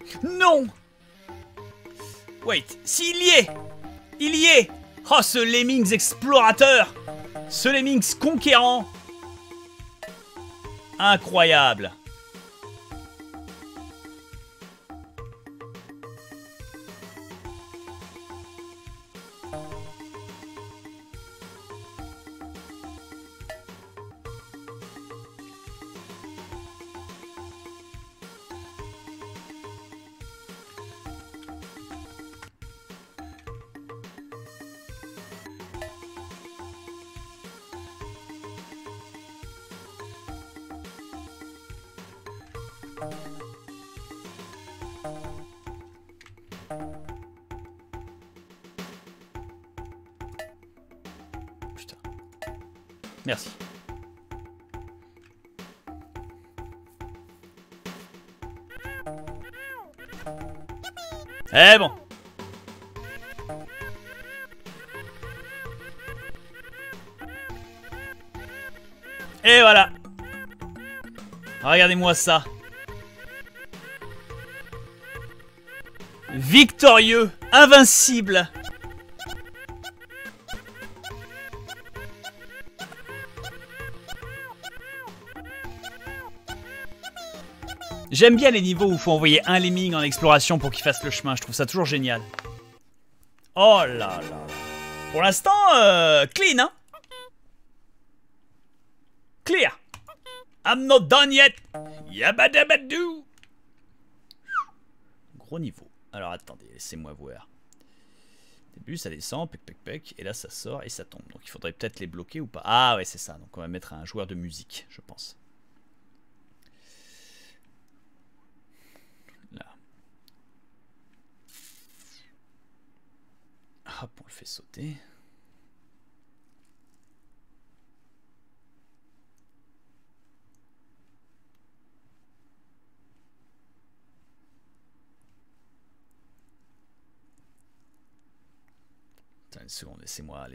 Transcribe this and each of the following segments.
Non. Wait, s'il y est. Il y est. Oh, ce Lemmings explorateur. Ce Lemmings conquérant. Incroyable. Putain. Merci. Eh bon. Et voilà. Regardez-moi ça. Victorieux, invincible. J'aime bien les niveaux où il faut envoyer un lemming en exploration pour qu'il fasse le chemin. Je trouve ça toujours génial. Oh là là là. Pour l'instant, clean, hein. Clear. I'm not done yet. Yabadabadou. Gros niveau. Alors attendez, laissez-moi voir. Au début, ça descend, pec pec pec, et là ça sort et ça tombe. Donc il faudrait peut-être les bloquer ou pas. Ah ouais, c'est ça. Donc on va mettre un joueur de musique, je pense. Là. Hop, on le fait sauter. Attends une seconde, laissez-moi.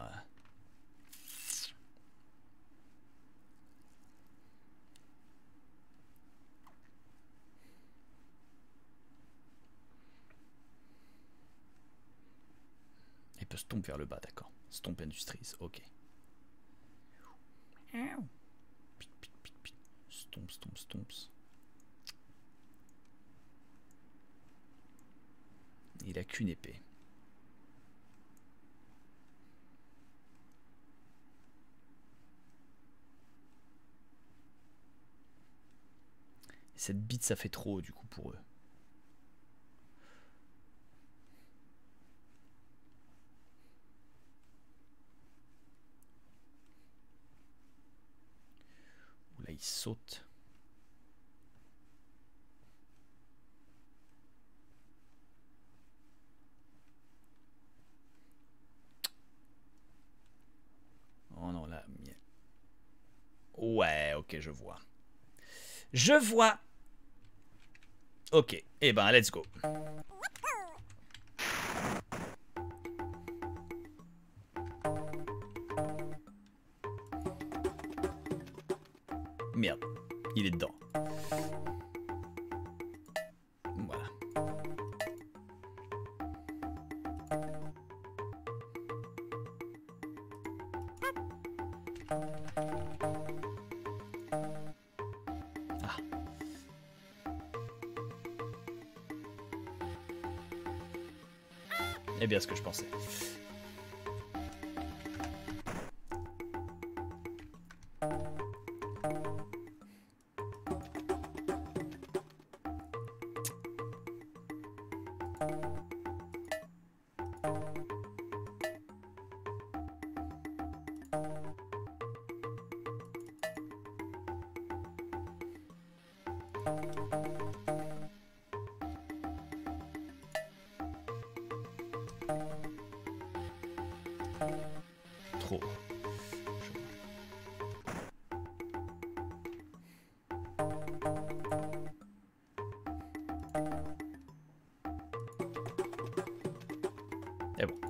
Il peut stomp vers le bas, d'accord. Stomp Industries, ok. Stomps. Il a qu'une épée. Cette bite, ça fait trop du coup pour eux. Là, il saute. Oh non, là. Ouais, ok, je vois. Je vois. Ok, eh ben, let's go. Merde, il est dedans. Voilà. Ah. Eh bien, ce que je pensais. Trop. Et bon.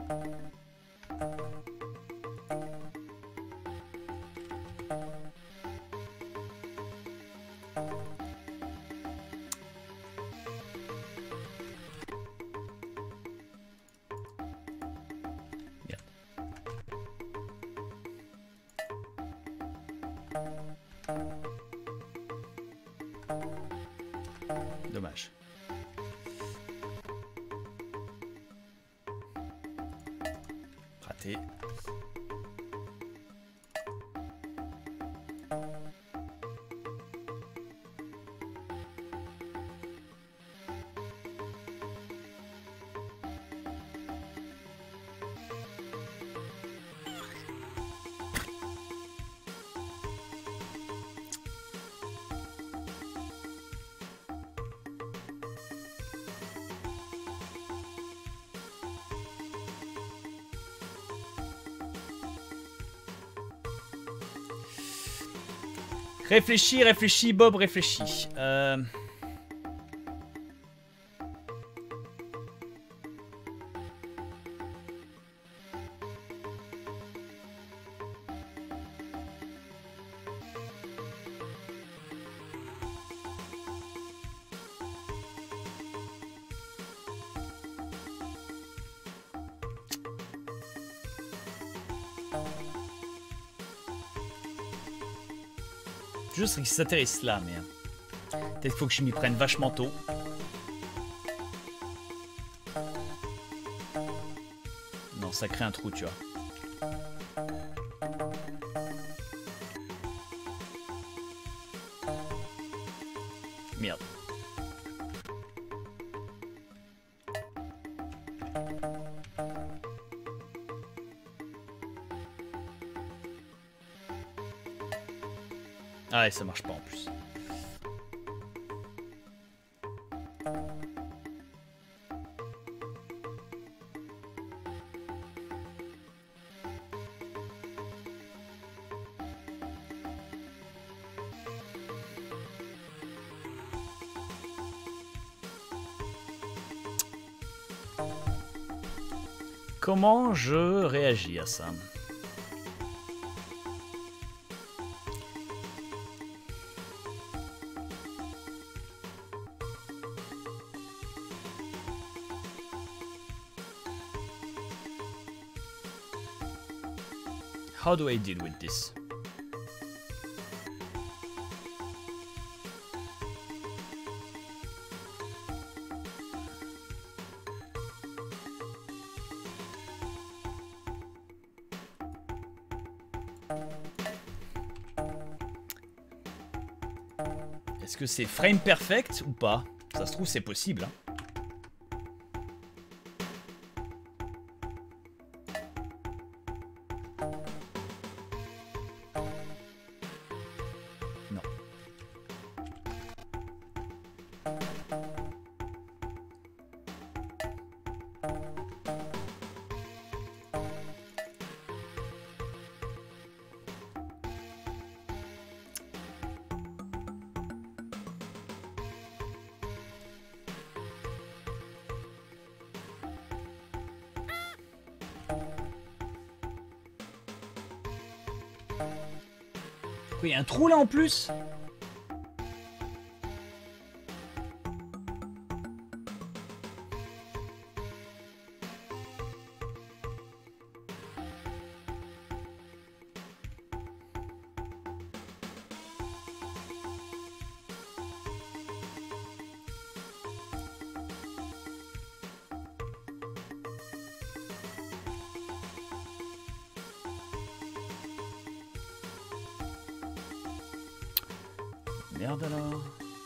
Dommage. Raté. Réfléchis, réfléchis, Bob, réfléchis. Juste qu'ils s'atterrissent là, mais... peut-être qu'il faut que je m'y prenne vachement tôt. Non, ça crée un trou, tu vois. Merde. Ah ouais, ça marche pas en plus. Comment je réagis à ça? How do I deal with this? Est-ce que c'est frame perfect ou pas? Ça se trouve c'est possible, hein. Il y a un trou là en plus. Merde alors.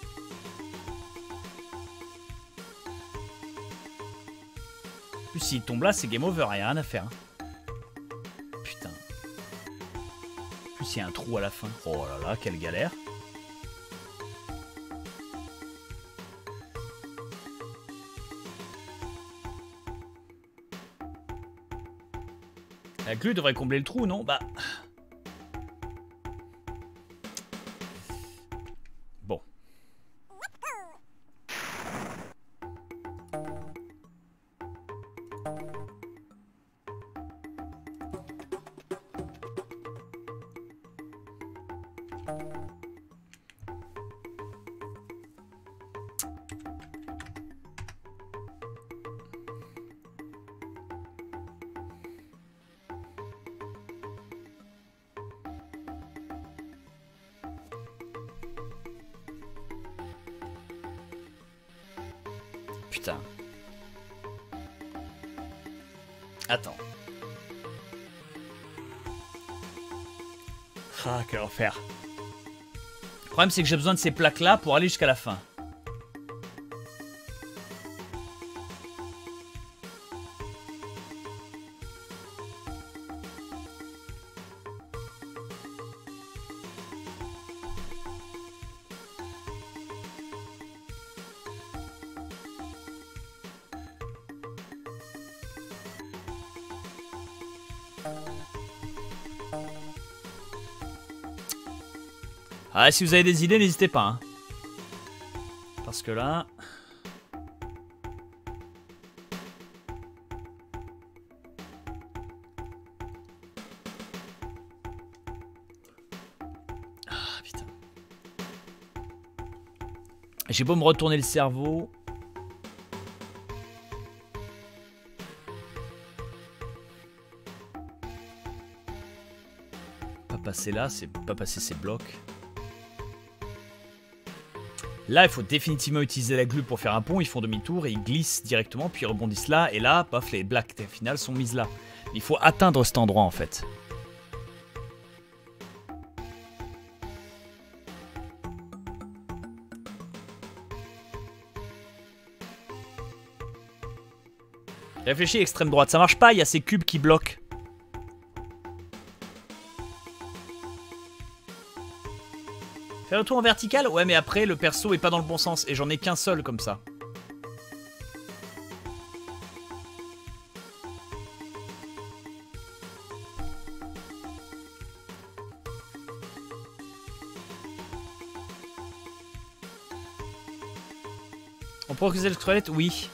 En plus s'il tombe là c'est game over, y'a rien à faire. Hein. Putain. En plus il y a un trou à la fin. Oh là là, quelle galère. La glu devrait combler le trou, non? Bah... Bon. Putain. Attends. Ah, quel enfer. Le problème, c'est que j'ai besoin de ces plaques-là pour aller jusqu'à la fin. Ah, si vous avez des idées, n'hésitez pas. Hein. Parce que là... Ah, putain. J'ai beau me retourner le cerveau... Pas passer là, c'est pas passer ces blocs. Là, il faut définitivement utiliser la glu pour faire un pont. Ils font demi-tour et ils glissent directement, puis ils rebondissent là. Et là, paf, les black finales sont mises là. Il faut atteindre cet endroit, en fait. Réfléchis, extrême droite. Ça marche pas, il y a ces cubes qui bloquent. Faire le tour en vertical? Ouais, mais après, le perso est pas dans le bon sens. Et j'en ai qu'un seul comme ça. On peut recuser le squelette? Oui.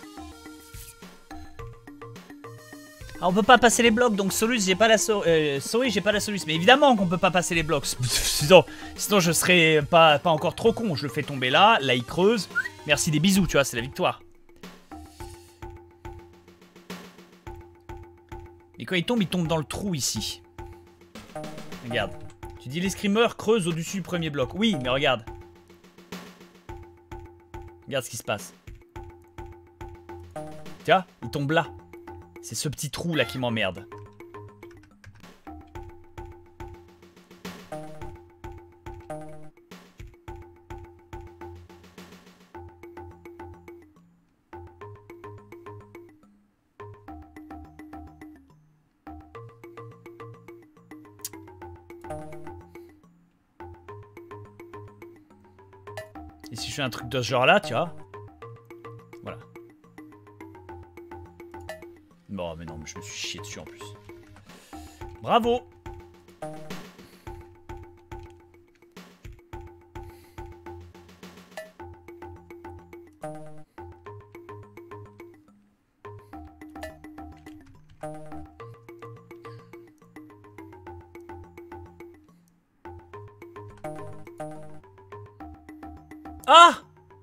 Ah, on peut pas passer les blocs, donc Solus, j'ai pas la Sorry, j'ai pas la Solus. Mais évidemment qu'on peut pas passer les blocs. Sinon je serais pas encore trop con. Je le fais tomber là, il creuse. Merci des bisous, tu vois, c'est la victoire. Mais quand il tombe dans le trou ici. Regarde. Tu dis les screamers creusent au-dessus du premier bloc. Oui, mais regarde. Regarde ce qui se passe. Tu vois, il tombe là. C'est ce petit trou là qui m'emmerde. Et si je fais un truc de ce genre là, tu vois. Voilà. Bon, mais non, mais je me suis chié dessus en plus. Bravo! Ah!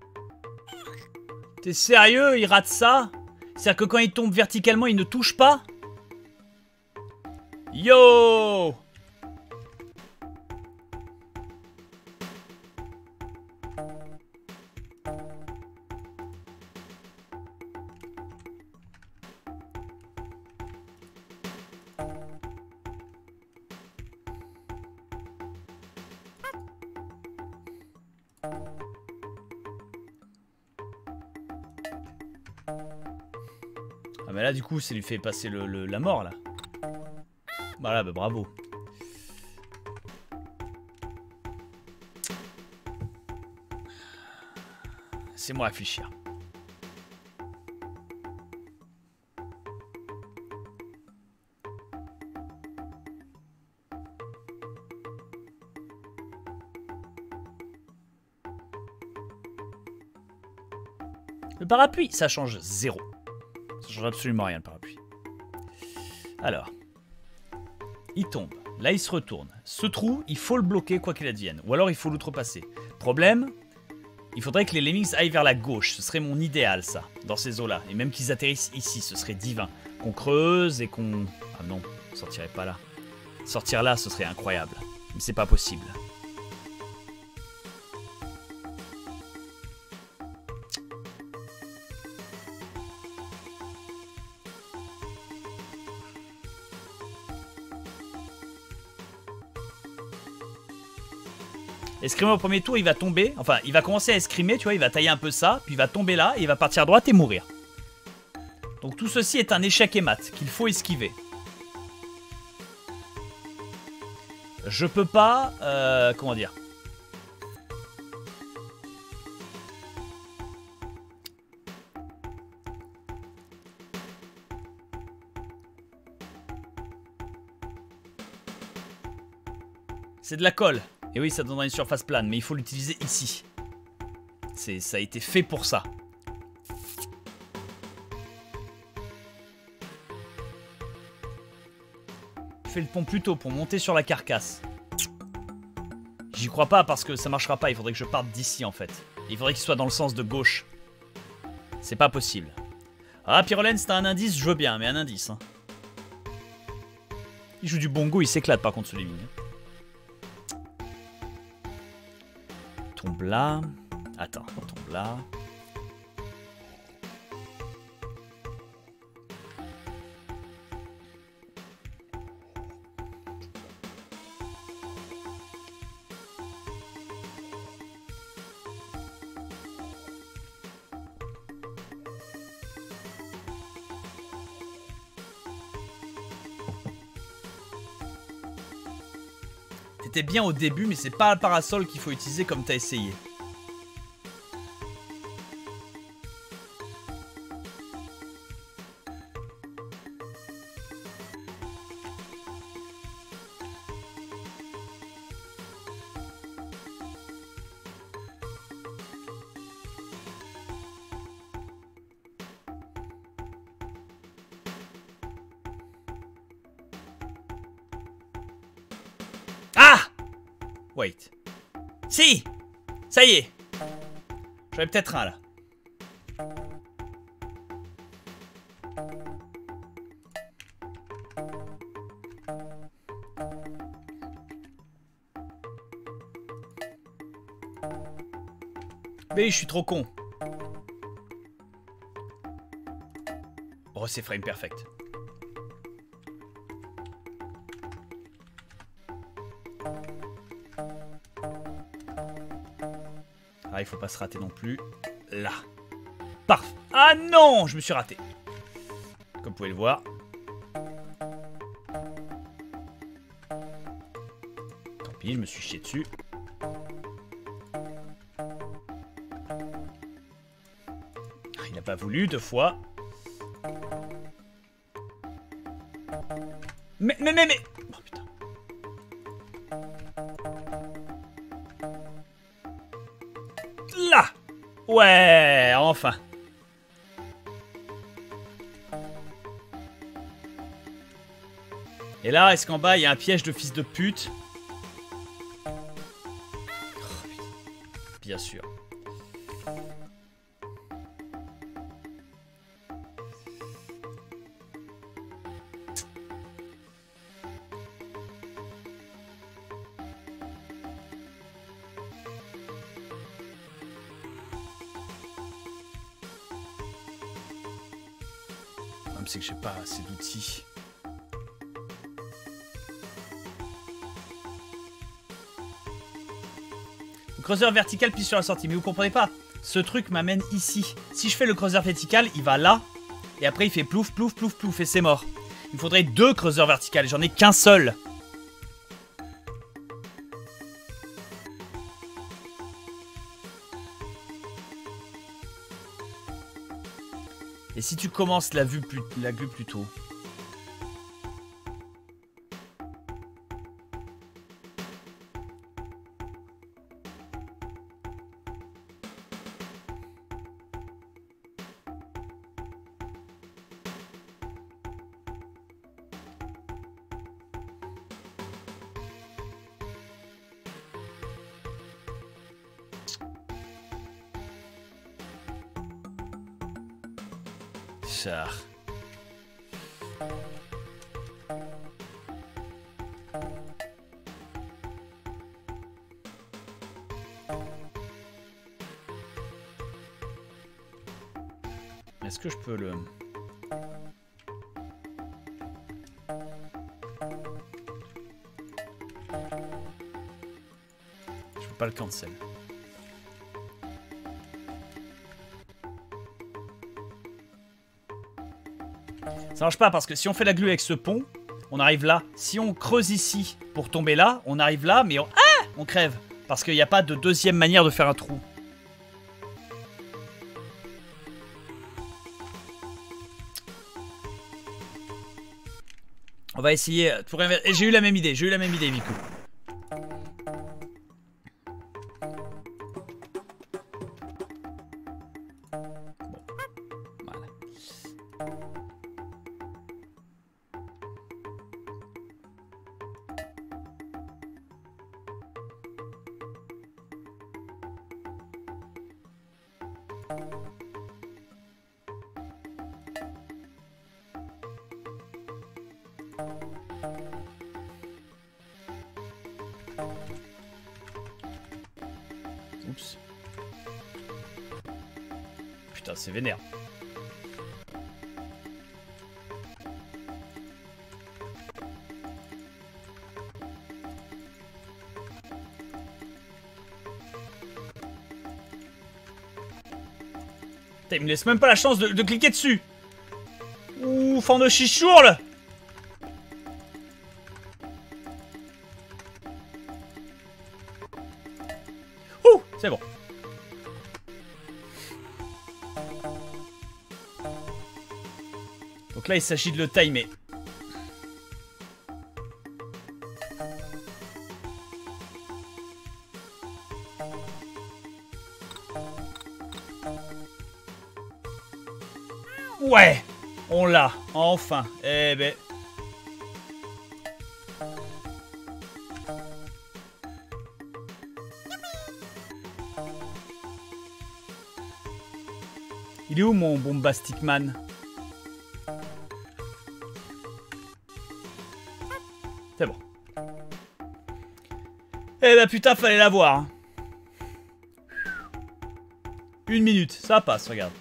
T'es sérieux? Il rate ça? C'est-à-dire que quand il tombe verticalement, il ne touche pas? Yo! Ah mais là du coup ça lui fait passer la mort là. Voilà, bah bravo. C'est moi à réfléchir. Le parapluie, ça change zéro. Ça change absolument rien le parapluie. Alors, il tombe Là, il se retourne. Ce trou, il faut le bloquer quoi qu'il advienne. Ou alors, il faut l'outrepasser. Problème, il faudrait que les lemmings aillent vers la gauche. Ce serait mon idéal, ça, dans ces eaux-là. Et même qu'ils atterrissent ici, ce serait divin. Qu'on creuse et qu'on... Ah non, on sortirait pas là. Sortir là, ce serait incroyable. Mais c'est pas possible. Escrimer au premier tour, il va tomber. Enfin, il va commencer à escrimer, tu vois, il va tailler un peu ça, puis il va tomber là, et il va partir à droite et mourir. Donc tout ceci est un échec et mat, qu'il faut esquiver. Je peux pas... comment dire? C'est de la colle. Et oui, ça donnera une surface plane, mais il faut l'utiliser ici. Ça a été fait pour ça. Je fais le pont plus tôt pour monter sur la carcasse. J'y crois pas parce que ça marchera pas, il faudrait que je parte d'ici en fait. Il faudrait qu'il soit dans le sens de gauche. C'est pas possible. Ah, Pyrolène, c'est un indice, je veux bien, mais un indice. Hein. Il joue du bongo, il s'éclate par contre ce lemming. Tombe là. Attends, on tombe là. T'étais bien au début, mais c'est pas le parasol qu'il faut utiliser comme t'as essayé. Wait. Si! Ça y est! J'en ai peut-être un là. Mais je suis trop con. Oh, c'est frame perfect. Ah, il faut pas se rater non plus. Là. Parfait. Ah non, je me suis raté. Comme vous pouvez le voir. Tant pis, je me suis chié dessus. Il n'a pas voulu 2 fois. Mais... Oh putain. Là! Ouais, enfin. Et là, est-ce qu'en bas, il y a un piège de fils de pute? Oh, putain. Bien sûr. C'est que j'ai pas assez d'outils. Le creuseur vertical pisse sur la sortie. Mais vous comprenez pas, ce truc m'amène ici. Si je fais le creuseur vertical, il va là. Et après il fait plouf, plouf, plouf, plouf. Et c'est mort. Il faudrait 2 creuseurs verticales. J'en ai qu'un seul. Et si tu commences la vue plus tôt? douceur. Est-ce que je peux le... Je peux pas le cancel. Ça marche pas parce que si on fait la glue avec ce pont, on arrive là. Si on creuse ici pour tomber là, on arrive là, mais on crève. Parce qu'il n'y a pas de deuxième manière de faire un trou. On va essayer pour inverser. Et j'ai eu la même idée, Miku. Oups. Putain, c'est vénère. Putain, il me laisse même pas la chance de cliquer dessus. Ouh, fan de chichourle. Ouh, c'est bon. Donc là, il s'agit de le timer. Ouais, on l'a, enfin. Eh ben. Il est où mon Bombastic Man? C'est bon. Eh ben putain, fallait l'avoir. Hein. 1 minute, ça passe, regarde.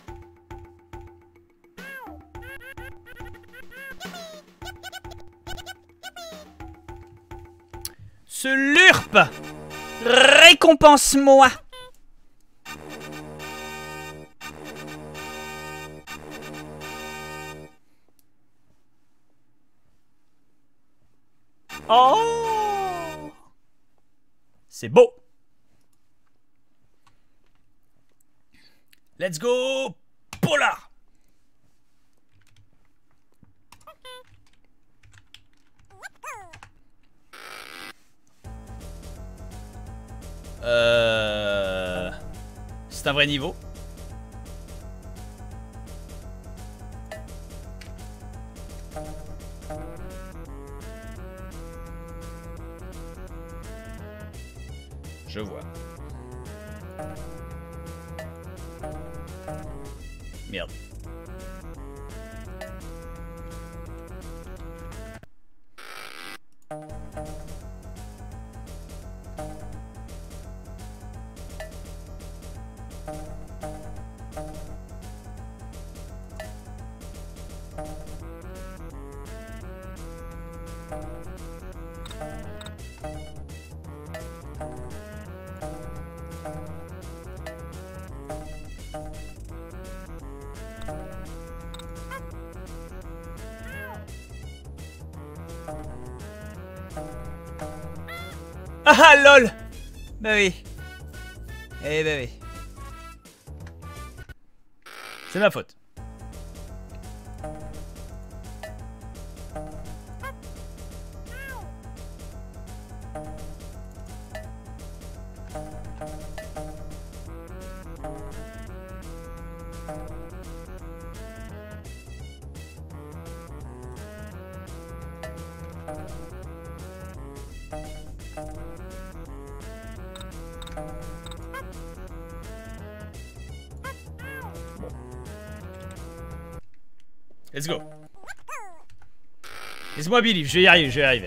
Slurp! Récompense-moi! Oh! C'est beau! Let's go! Polar! C'est un vrai niveau. Je vois. Merde. Ah lol. Bah oui. Eh bah oui. C'est ma faute. Let's go. Laisse-moi believe, je vais y arriver, je vais y arriver.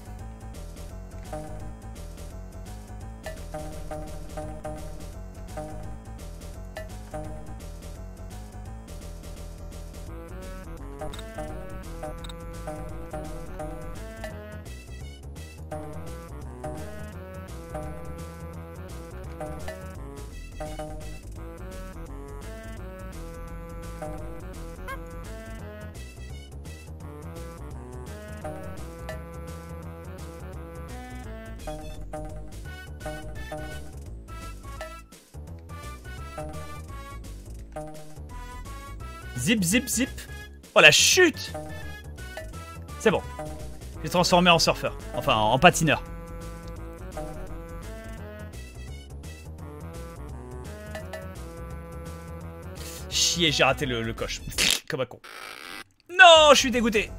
Zip, zip, zip. Oh la chute. C'est bon. J'ai transformé en surfeur. Enfin, en patineur. Chier, j'ai raté le coche. Comme un con. Non, je suis dégoûté.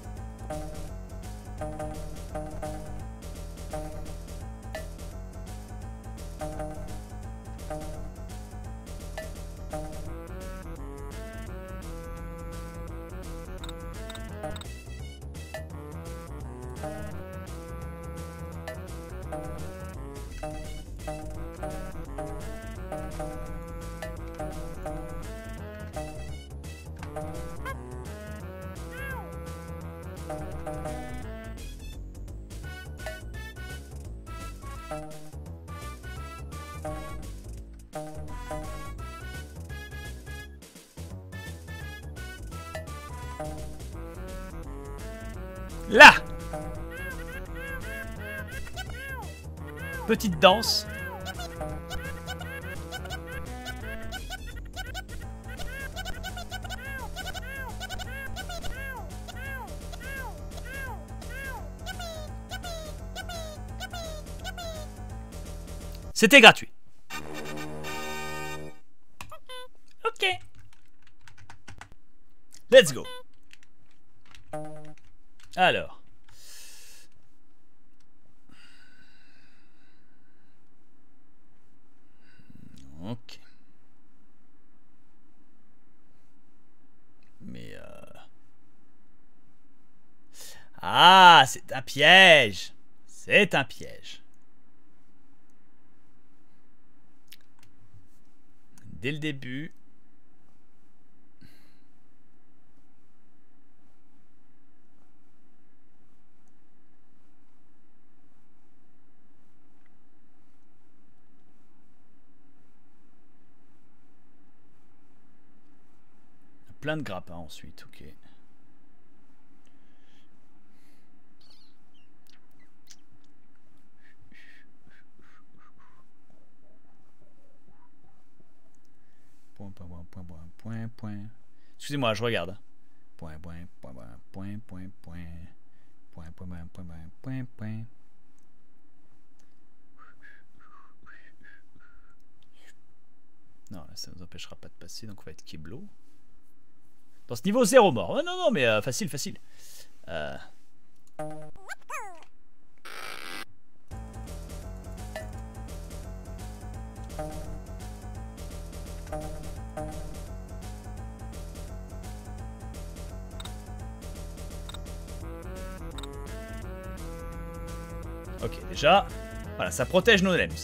Là. Petite danse. C'était gratuit. Ok. Let's go. Alors. Ok. Mais ah, c'est un piège. C'est un piège. Dès le début. Plein de grappins ensuite, ok. Point, point, point, point, point, point, point. Excusez-moi, je regarde. Point, point, point, point, point, point, point. Point, point, point, point, point, point, point. Non, là, ça nous empêchera pas de passer, donc on va être Kiblo. Dans ce niveau, 0 mort. Oh, non, non, mais facile, facile. Ok, déjà, voilà, ça protège nos lems.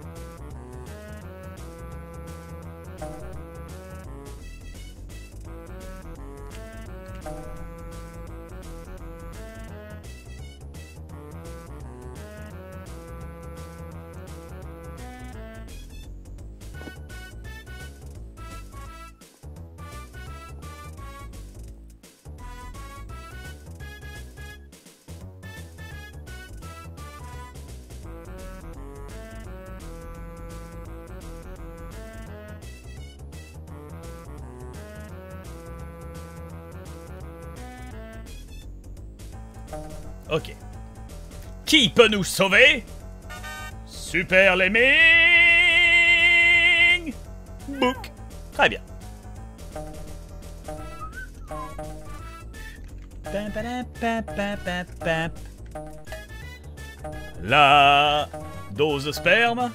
Ok. Qui peut nous sauver? Super Lemming Book. Très bien. La dose de sperme.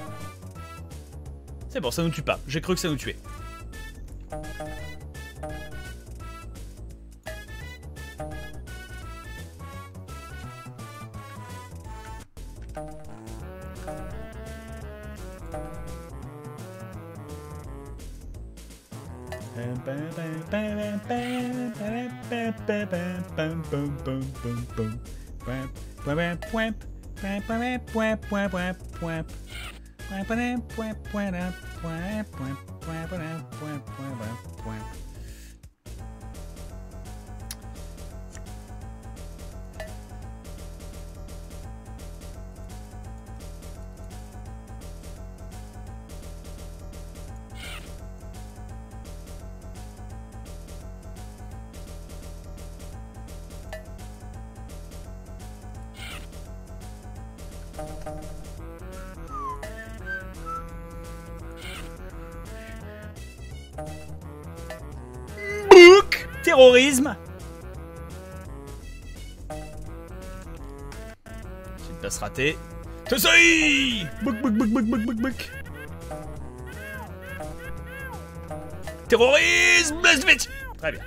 C'est bon, ça nous tue pas. J'ai cru que ça nous tuait. Terrorisme. C'est une passe ratée. J'essaye. Bouc, bouc, bouc, bouc, bouc, bouc, bouc. Terrorisme. Très bien.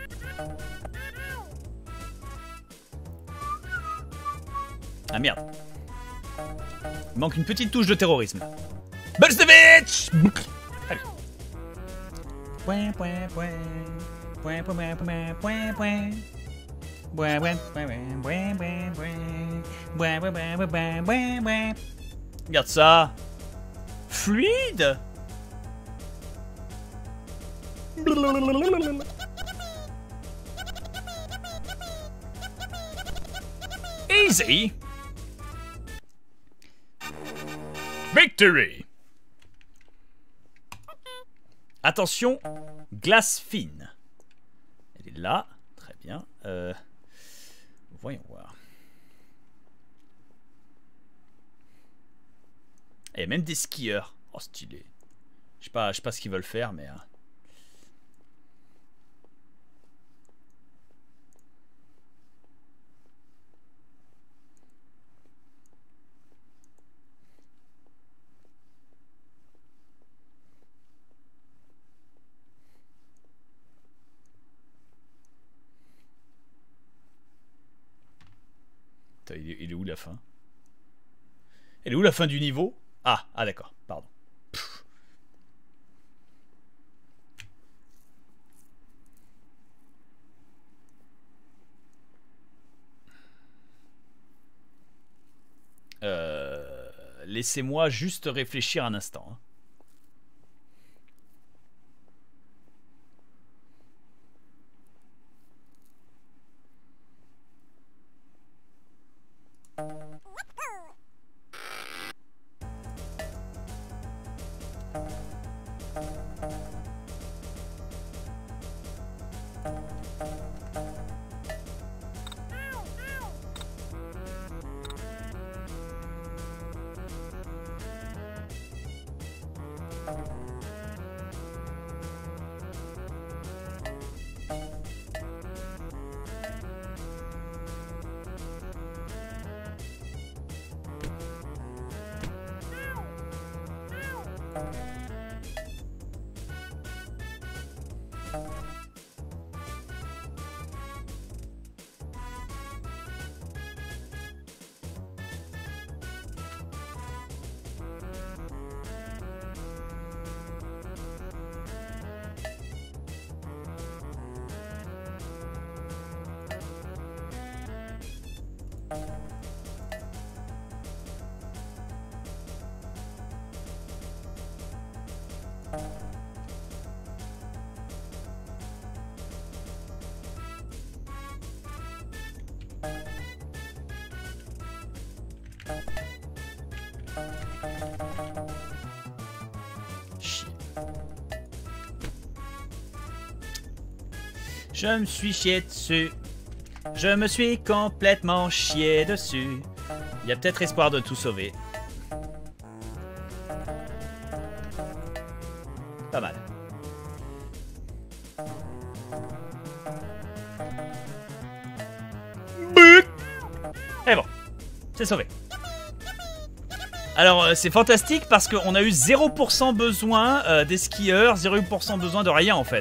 Ah merde. Il manque une petite touche de terrorisme. Bolsevich. Très bien. Point, point, point. Point, point, point, point, point, point. Point, point, point, point, point, point, point, point, point, point. Regarde ça. Fluide. Easy. Victory. Attention, glace fine. Elle est là, très bien. Voyons voir. Il y a même des skieurs. Oh, stylé. Je sais pas ce qu'ils veulent faire, mais... Il est où la fin? Elle est où la fin du niveau? Ah d'accord, pardon. Laissez-moi juste réfléchir un instant. Hein. Je me suis chié dessus. Je me suis complètement chié dessus. Il y a peut-être espoir de tout sauver. Pas mal. Et bon, c'est sauvé. Alors c'est fantastique parce qu'on a eu 0% besoin des skieurs, 0% besoin de rien en fait.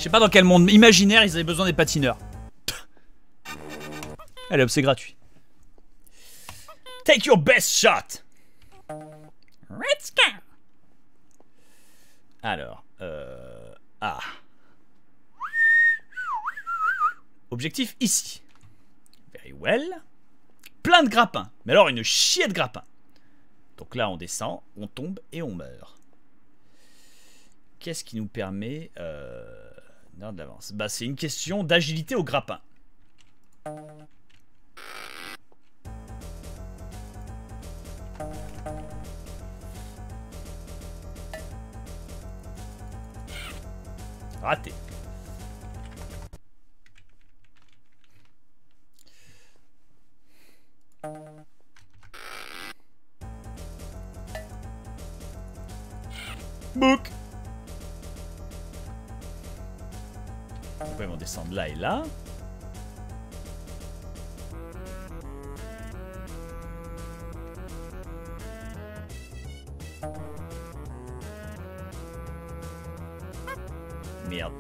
Je sais pas dans quel monde imaginaire ils avaient besoin des patineurs. Allez hop, c'est gratuit. Take your best shot. Let's go. Alors, ah. Objectif ici. Very well. Plein de grappins. Mais alors une chier de grappins. Donc là on descend, on tombe et on meurt. Qu'est-ce qui nous permet d'avoir de l'avance? Bah c'est une question d'agilité au grappin. Raté. Book. Pourquoi ils vont descendre là et là? Merde.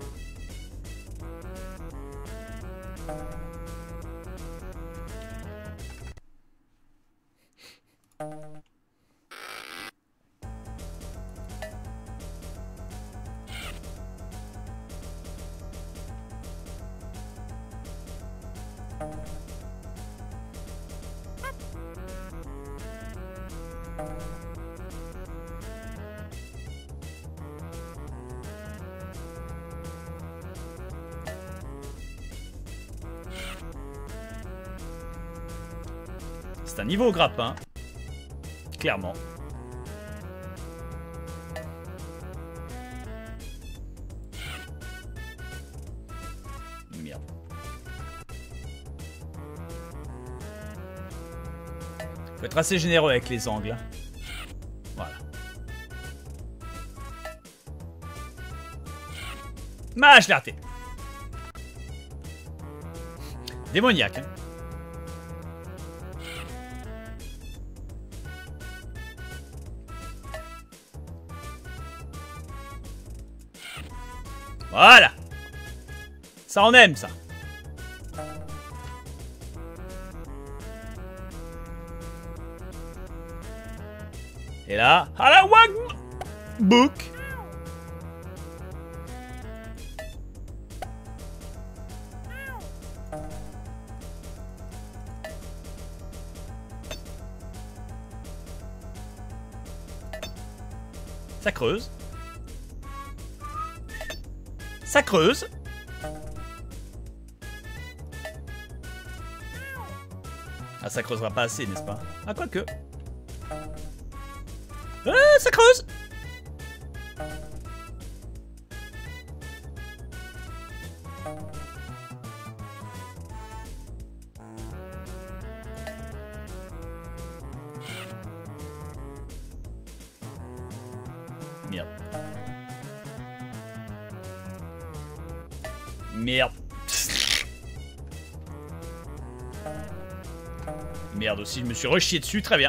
C'est un niveau au grappin. Clairement. Merde. Faut être assez généreux avec les angles. Voilà. Ah, je l'ai raté. Démoniaque, hein. Voilà. Ça on aime ça. Et là, à la wag book. Ça creuse. Ça creuse. Ah, ça creusera pas assez, n'est-ce pas? Ah, quoique. Ça creuse. Merde. Merde. Merde aussi, je me suis rechié dessus, très bien.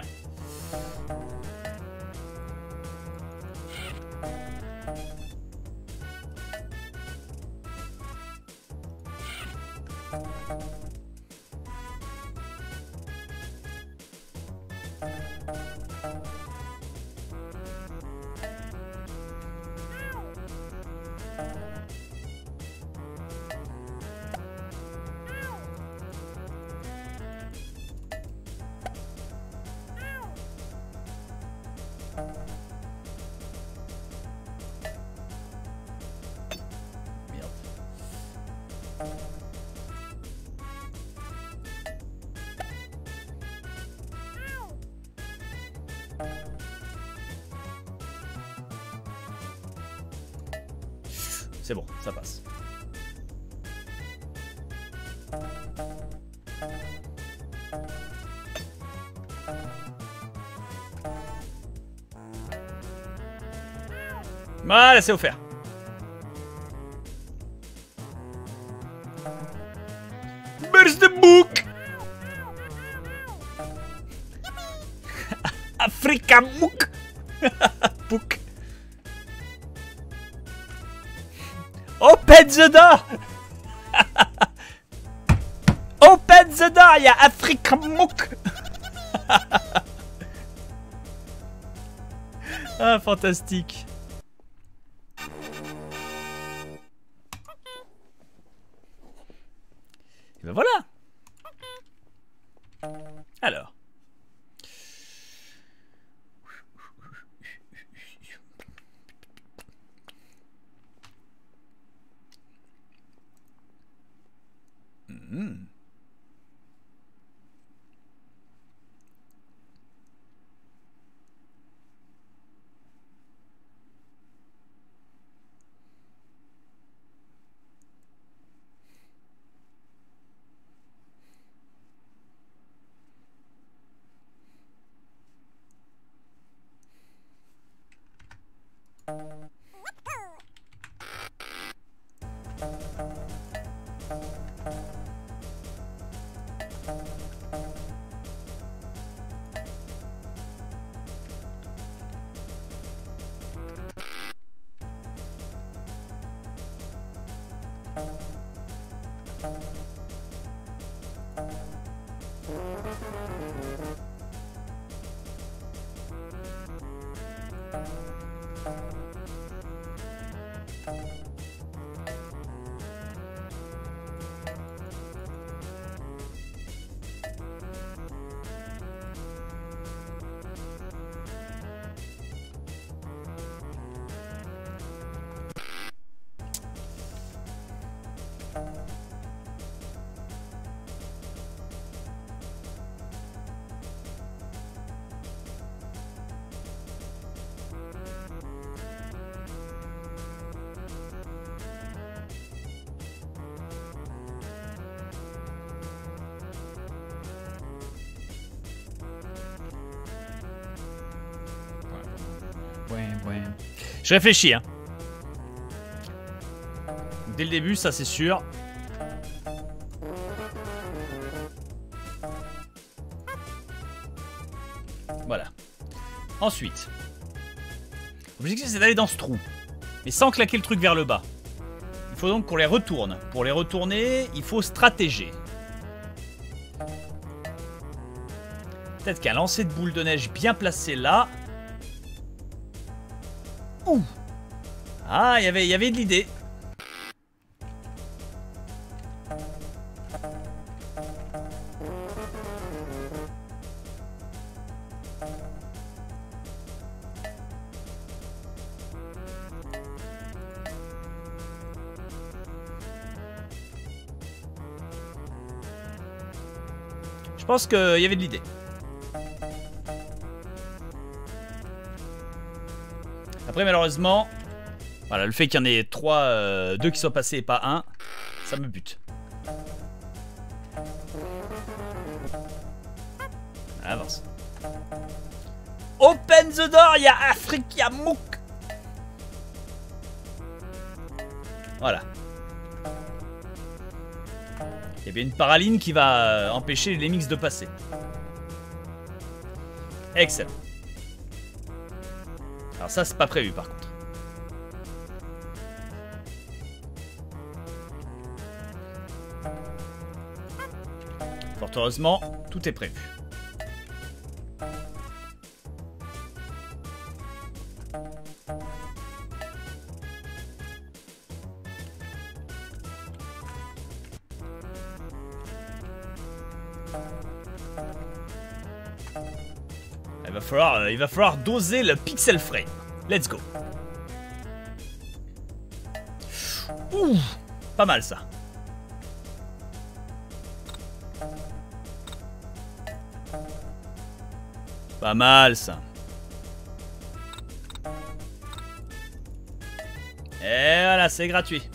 C'est bon, ça passe. Voilà, c'est offert. Where's the book? Africa book. Book. Open the door. Open the door, il y a Africa Mook. Ah, fantastique. Et ben voilà. Alors. Ouais. Je réfléchis, hein. Dès le début, ça c'est sûr. Voilà. Ensuite, l'objectif c'est d'aller dans ce trou, mais sans claquer le truc vers le bas. Il faut donc qu'on les retourne. Pour les retourner, il faut stratéger. Peut-être qu'un lancer de boule de neige bien placé là. Ouh. Ah, il y avait de l'idée. Je pense qu'il y avait de l'idée. Après, malheureusement, voilà, le fait qu'il y en ait deux qui soient passés et pas un, ça me bute. Avance. Open the door, il y a Africa Mook. Voilà. Il y a bien une paraline qui va empêcher les mix de passer. Excellent. Alors ça, c'est pas prévu par contre. Fort heureusement, tout est prévu. Il va falloir doser le pixel frame. Let's go. Ouh, pas mal ça. Pas mal ça. Et voilà, c'est gratuit.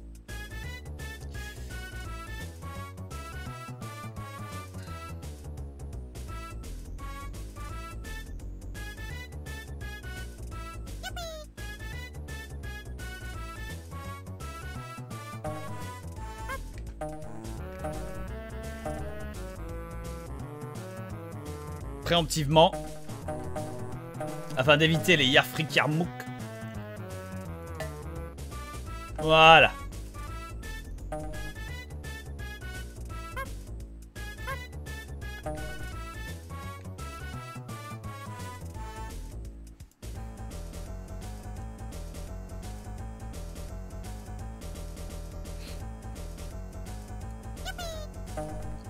Préemptivement, afin d'éviter les Yarfrikar Mook. Voilà.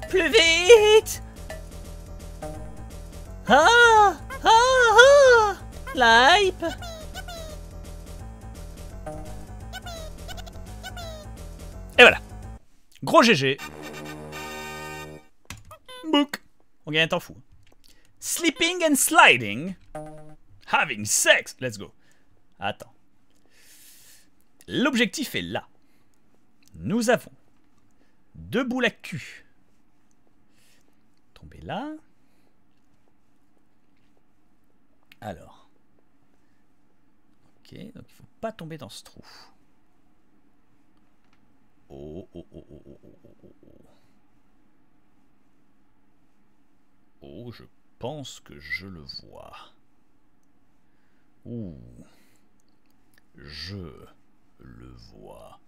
Plus vite! Ah! Ah! Ah! La hype! Et voilà. Gros GG. Book. On gagne un temps fou. Sleeping and sliding. Having sex. Let's go. Attends. L'objectif est là. Nous avons 2 boules à cul. Tomber là. Alors. Ok, donc il faut pas tomber dans ce trou. Oh, oh, oh, oh, oh, oh, oh, oh. Oh, je pense que je le vois. Ouh. Je le vois.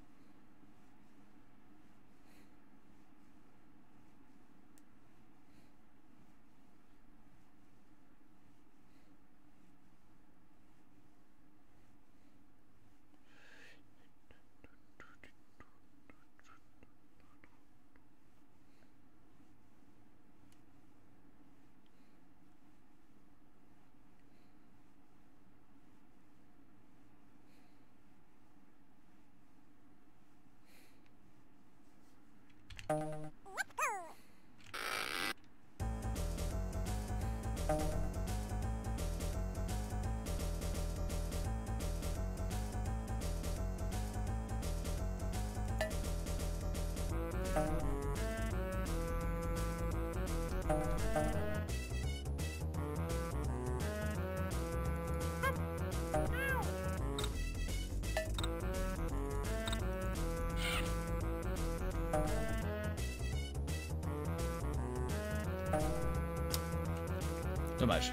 Dommage.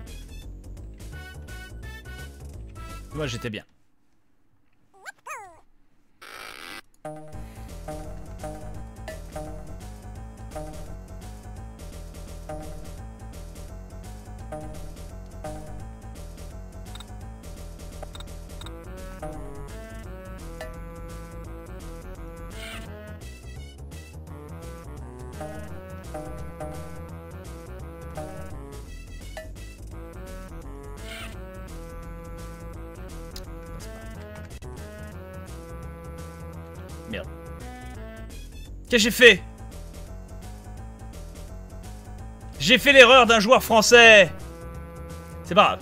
Moi j'étais bien. Merde. Qu'est-ce que j'ai fait? J'ai fait l'erreur d'un joueur français. C'est pas grave.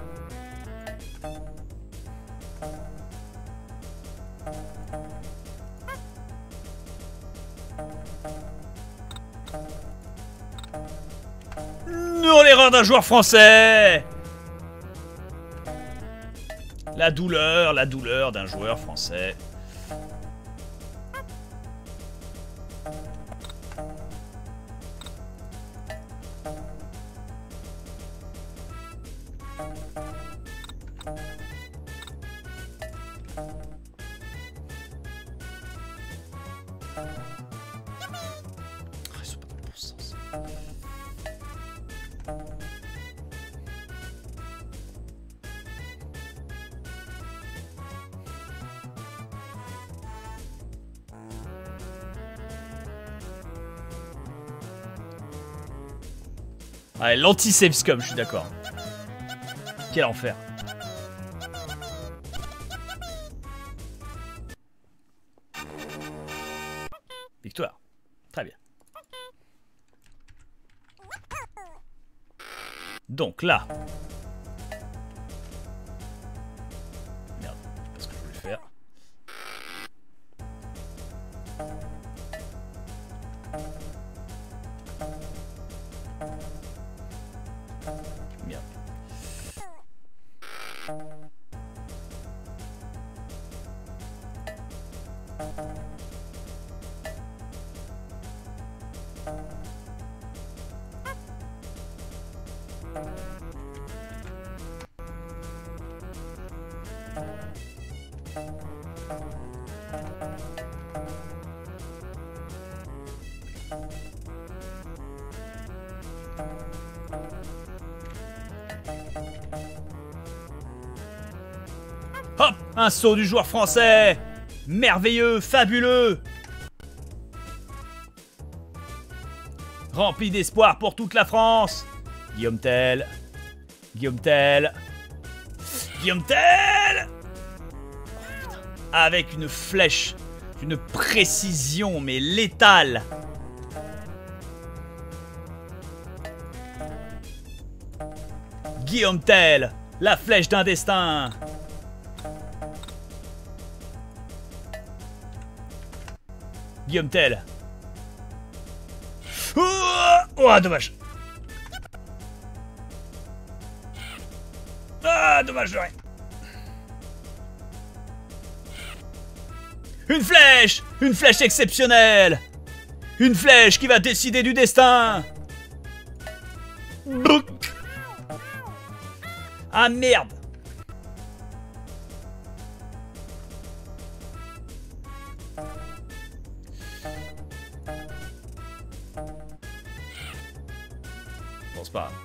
Non, l'erreur d'un joueur français. La douleur d'un joueur français. Ouais, l'anti-save scum, je suis d'accord. Quel enfer. Victoire. Très bien. Donc là. Merde, c'est pas ce que je voulais faire. Merde. Hop, un saut du joueur français. Merveilleux, fabuleux. Rempli d'espoir pour toute la France. Guillaume Tell. Guillaume Tell. Guillaume Tell. Oh, putain. Avec une flèche. Une précision, mais létale. Guillaume Tell. La flèche d'un destin. Guillaume Tell. Oh, dommage. Ah, dommage, j'aurais. Une flèche! Une flèche exceptionnelle! Une flèche qui va décider du destin! Bouc. Ah merde! Bon, c'est pas grave.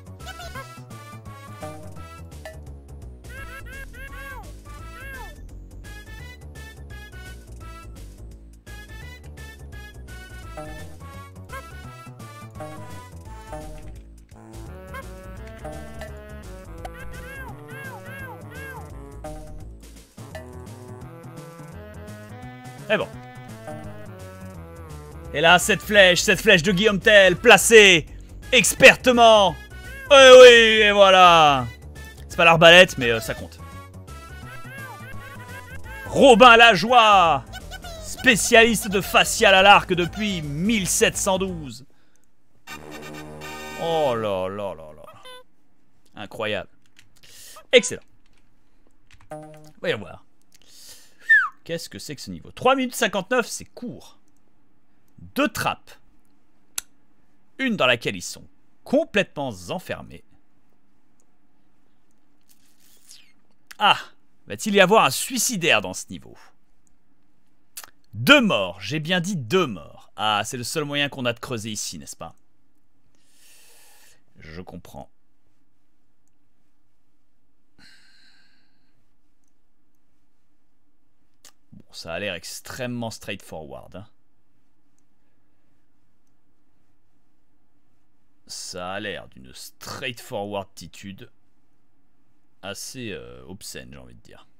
Et bon. Et là, cette flèche de Guillaume Tell, placée expertement. Eh oui, et voilà. C'est pas l'arbalète, mais ça compte. Robin Lajoie, spécialiste de facial à l'arc depuis 1712. Oh là là là là. Incroyable. Excellent. Voyons voir. Qu'est-ce que c'est que ce niveau? 3 minutes 59, c'est court. 2 trappes. Une dans laquelle ils sont complètement enfermés. Ah, va-t-il y avoir un suicidaire dans ce niveau? 2 morts, j'ai bien dit 2 morts. Ah, c'est le seul moyen qu'on a de creuser ici, n'est-ce pas? Je comprends. Bon, ça a l'air extrêmement straightforward. Hein. Ça a l'air d'une straightforwarditude assez obscène, j'ai envie de dire.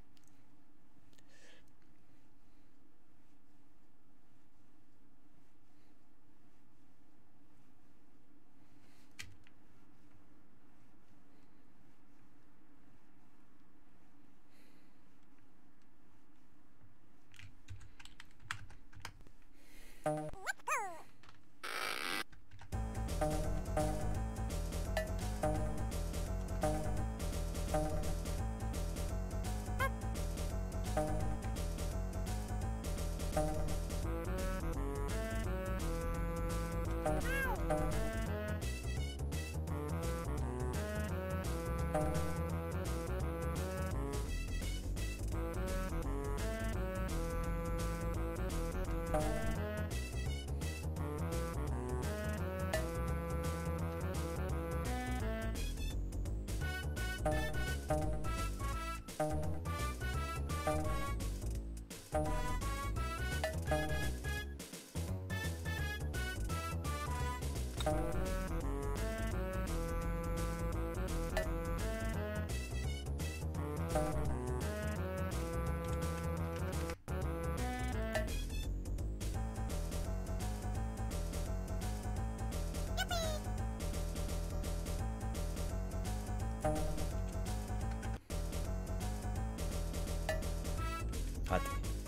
Raté.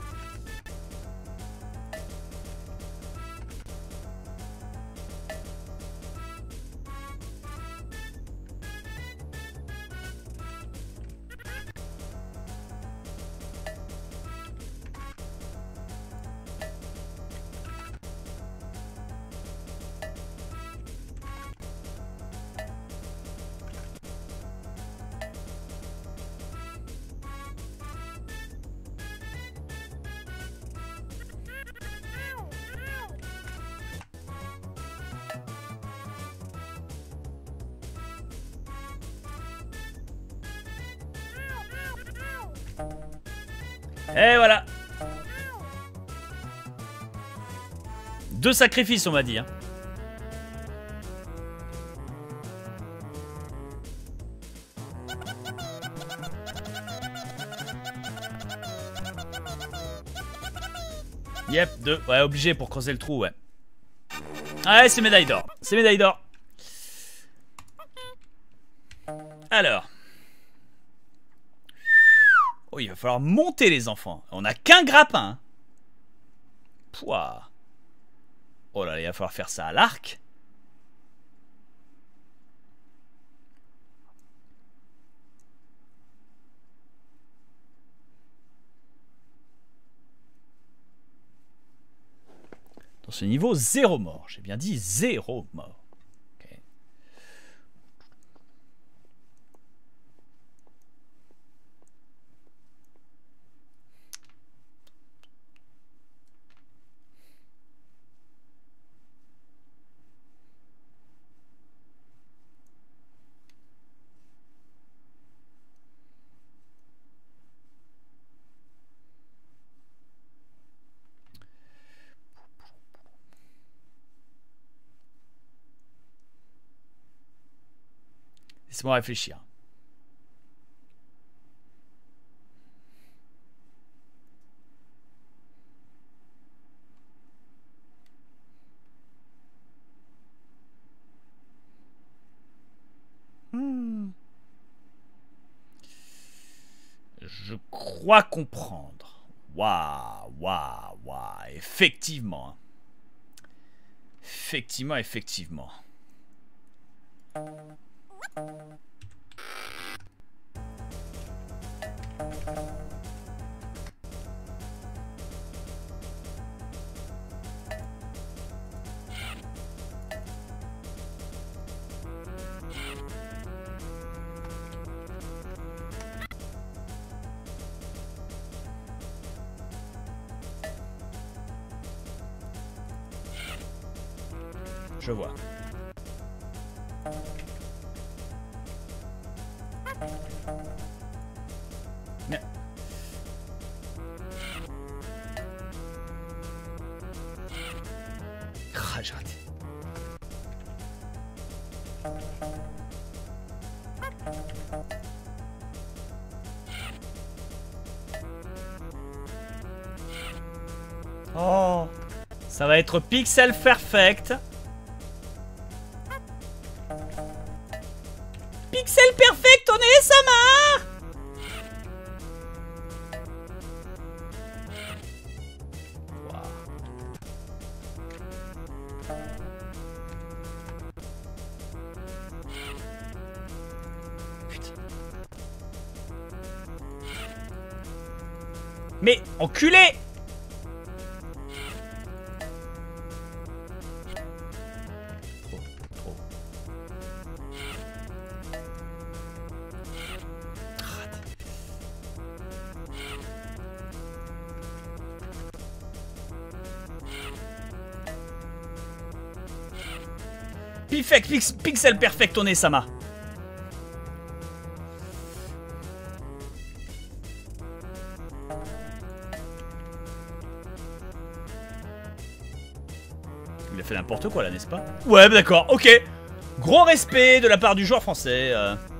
Et voilà. 2 sacrifices, on m'a dit. Hein. Yep, 2. Ouais, obligé pour creuser le trou, ouais. Ouais, c'est médaille d'or. C'est médaille d'or. Alors. Oh, il va falloir monter les enfants. On a qu'un grappin. Pouah. Oh là, il va falloir faire ça à l'arc. Dans ce niveau, 0 mort. J'ai bien dit 0 mort. Okay. Laisse-moi réfléchir. Je crois comprendre. Waouh, waouh, waouh. Effectivement. Effectivement, effectivement. Je vois. Mais... Ah, j'ai raté. Oh, ça va être pixel perfect. Pixel perfect, on est Sama. Wow. Putain. Mais enculé. Pixel perfect, on est Sama. Il a fait n'importe quoi là, n'est-ce pas? Ouais, bah d'accord, ok. Gros respect de la part du joueur français.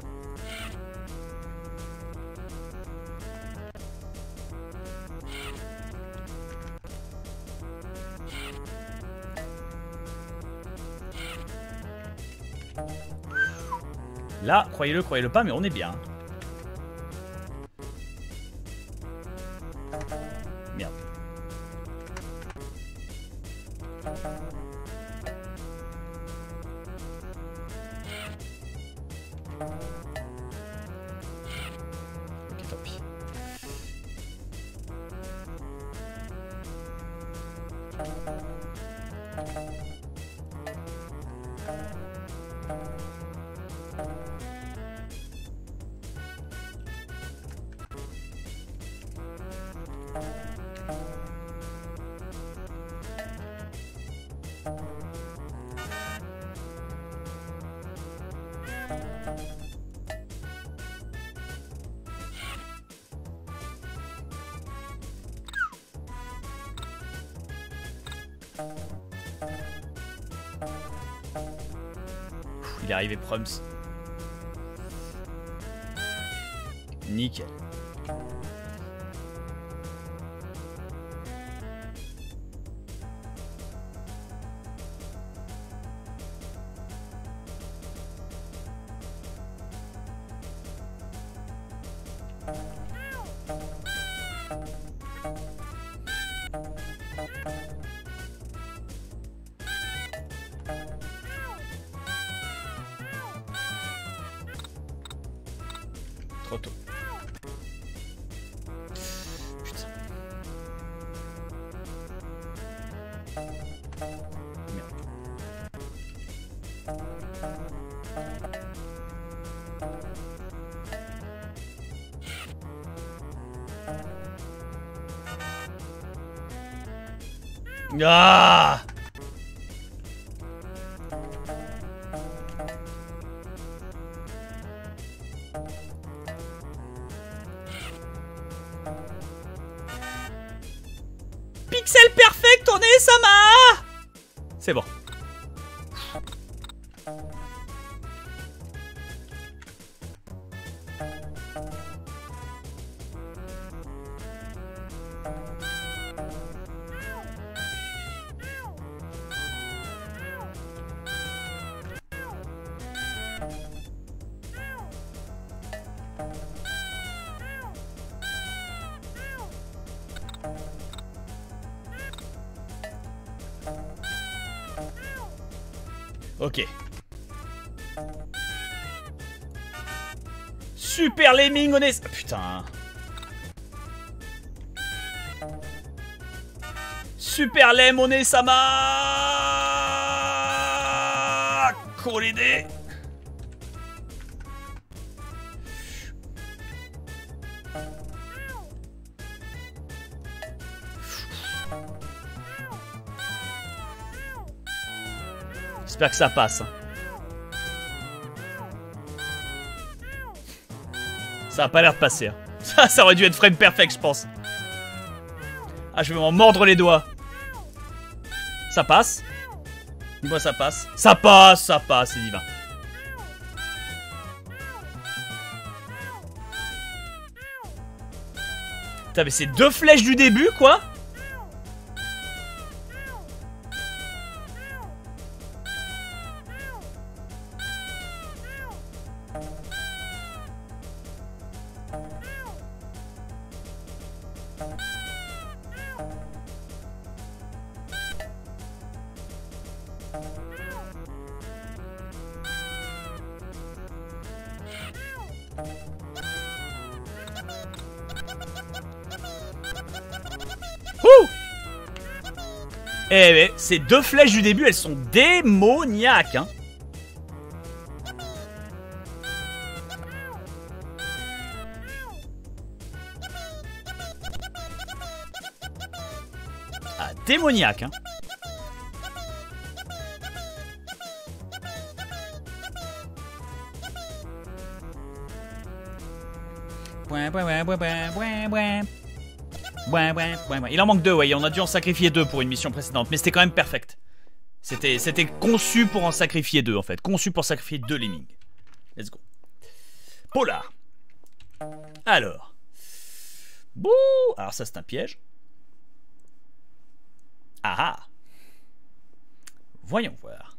Là, croyez-le pas, mais on est bien. Merde. Ok, tant pis. Il est arrivé Prums. Nickel. Trop tôt. Putain. Merde. Ah! Pixel perfect, on est Sama! C'est bon. Ok. Super Lemming, on est... Putain. Super Lem, on est Sama. Collider. J'espère que ça passe. Ça a pas l'air de passer. Hein. Ça aurait dû être frame perfect, je pense. Ah, je vais m'en mordre les doigts. Ça passe. Dis-moi, ça passe. Ça passe, c'est divin. Putain, mais c'est 2 flèches du début, quoi. Eh, ces 2 flèches du début, elles sont démoniaques, hein. Ah, démoniaque, hein. Il en manque 2, ouais. On a dû en sacrifier 2 pour une mission précédente. Mais c'était quand même perfect. C'était conçu pour en sacrifier 2, en fait. Conçu pour sacrifier 2 lemmings. Let's go. Polar. Alors. Bouh. Alors ça, c'est un piège. Ah ah. Voyons voir.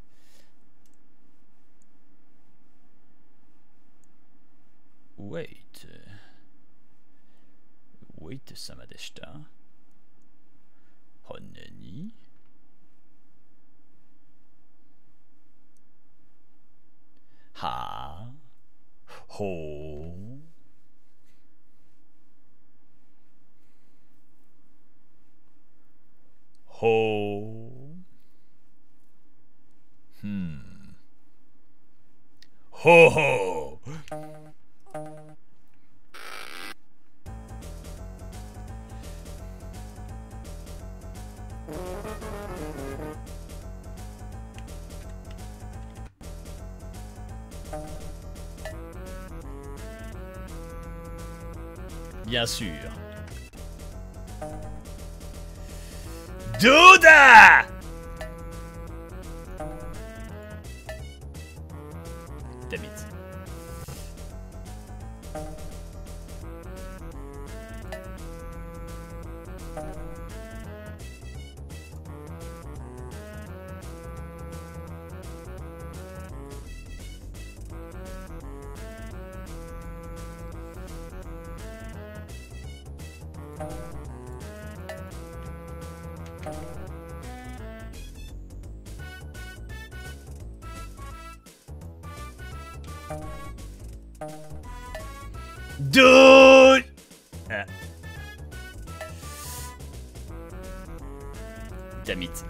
Wait. Wait, Samadeshta. Honani. Ha. Ho. Ho. Ho ho. Bien sûr. Douda! Damn it. Dude. Ah. Damn it.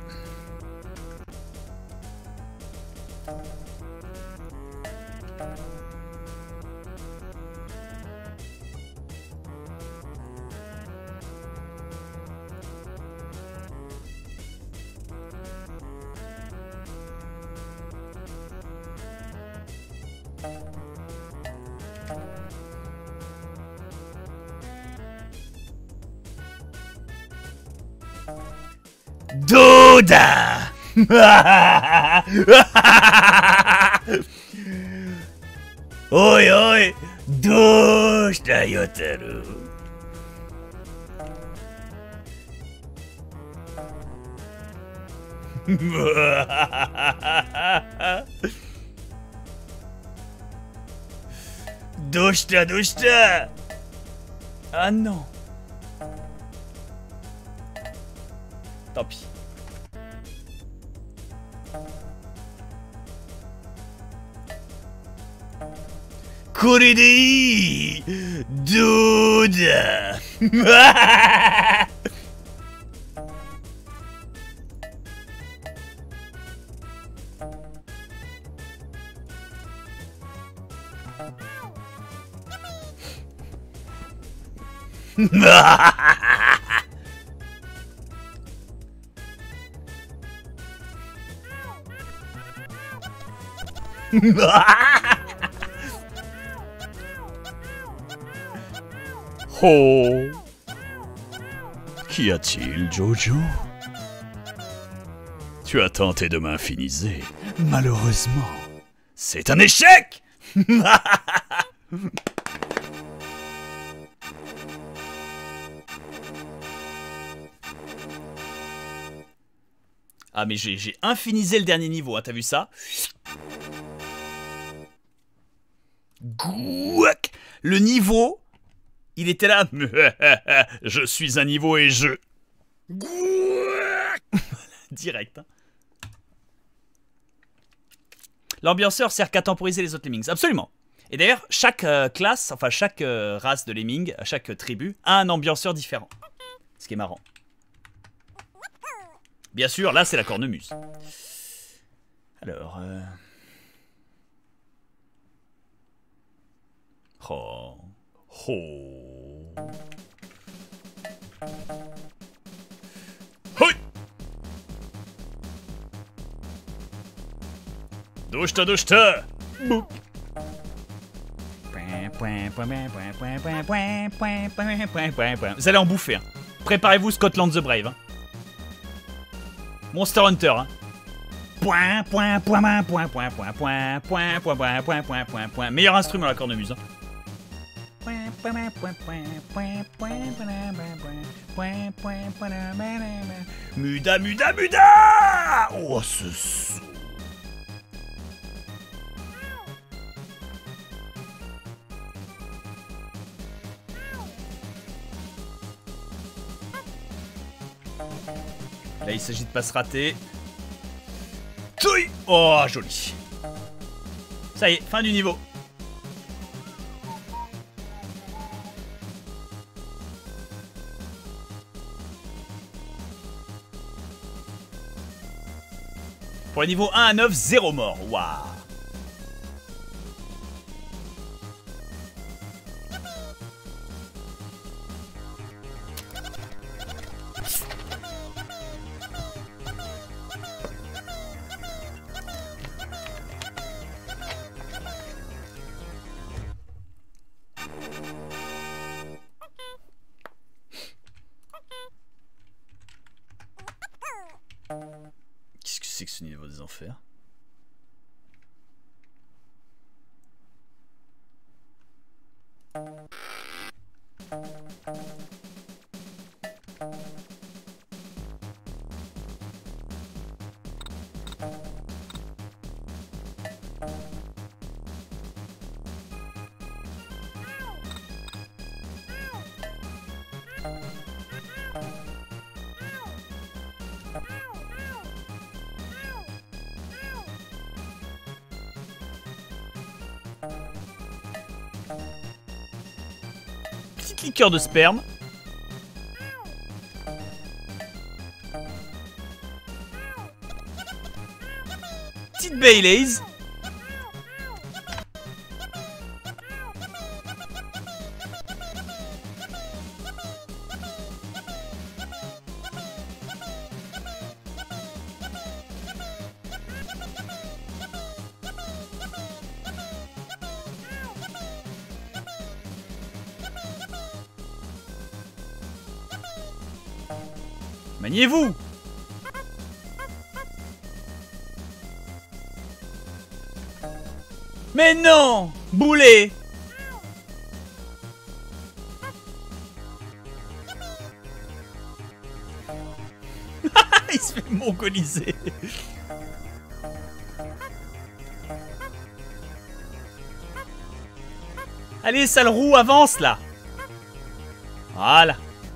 Doda. Oi oi. Dosta yotaru. Dosta dosta. Ah non. Tant pis. Koredei Doda. Oh. Qu'y a-t-il, Jojo? Tu as tenté de m'infiniser. Malheureusement, c'est un échec. Ah mais j'ai infinisé le dernier niveau, hein, t'as vu ça? Gouac. Le niveau, il était là. Je suis un niveau et je... Gouac. Direct. Hein. L'ambianceur sert qu'à temporiser les autres lemmings. Absolument. Et d'ailleurs, chaque classe, enfin chaque race de lemming, chaque tribu, a un ambianceur différent. Ce qui est marrant. Bien sûr, là c'est la cornemuse. Alors... Oh. Oh. Hoi. Doshta doshta. Boop. Vous allez en bouffer. Hein. Préparez-vous Scotland the Brave. Hein. Monster Hunter. Hein. Meilleur instrument la cornemuse. Hein. Muda, muda, muda. Oh, ce son. Là, il s'agit de pas se rater. Oh, joli. Ça y est, fin du niveau. Pour le niveau 1 à 9, 0 mort. Waouh. Qu'est-ce que c'est que ce niveau des enfers? petite liqueur de sperme. Petite Baileys. Maniez-vous! Mais non! Boulet! Il se fait mongoliser. Allez, sale roue, avance là! Voilà.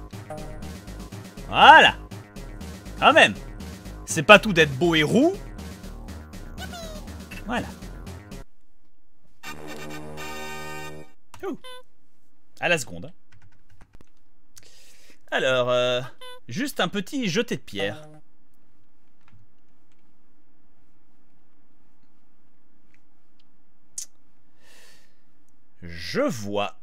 Voilà! Quand même! C'est pas tout d'être beau et roux. Voilà. Ouh. À la seconde. Alors, juste un petit jeté de pierre. Je vois.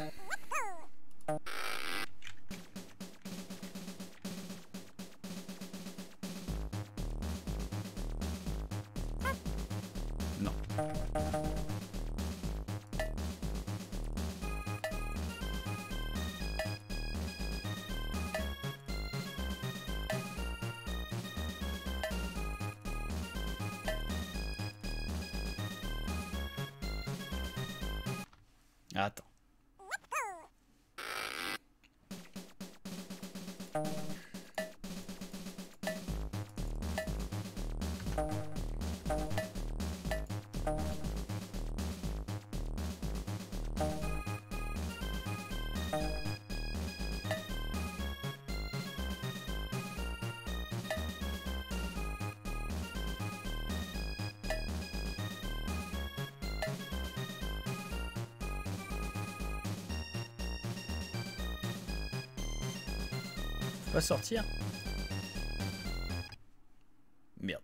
Non. Attends. Pas sortir. Merde.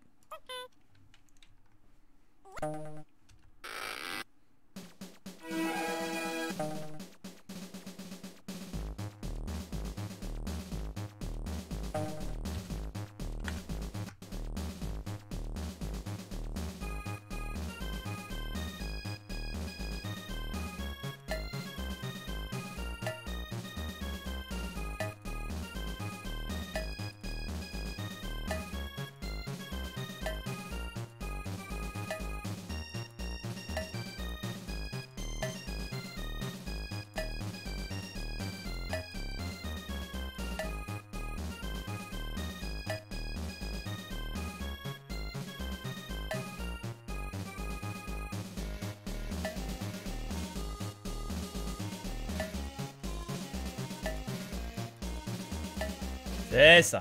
C'est ça.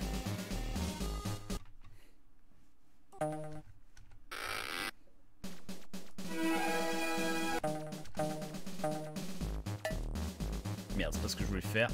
Merde, c'est pas ce que je voulais faire.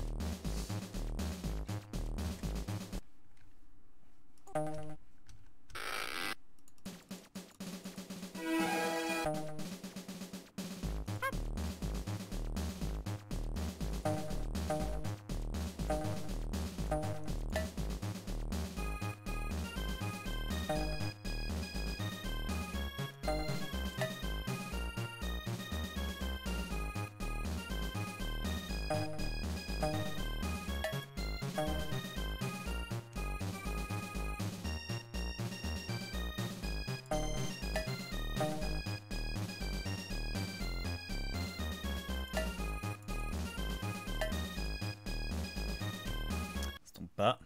Ça tombe pas.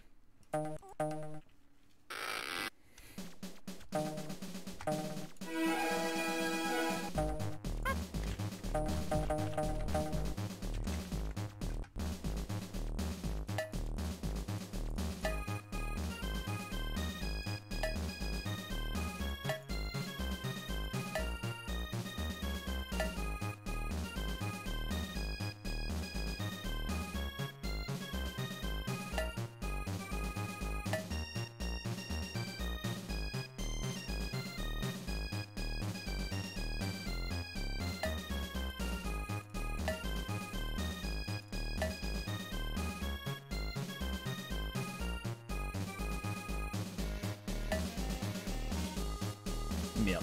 merde.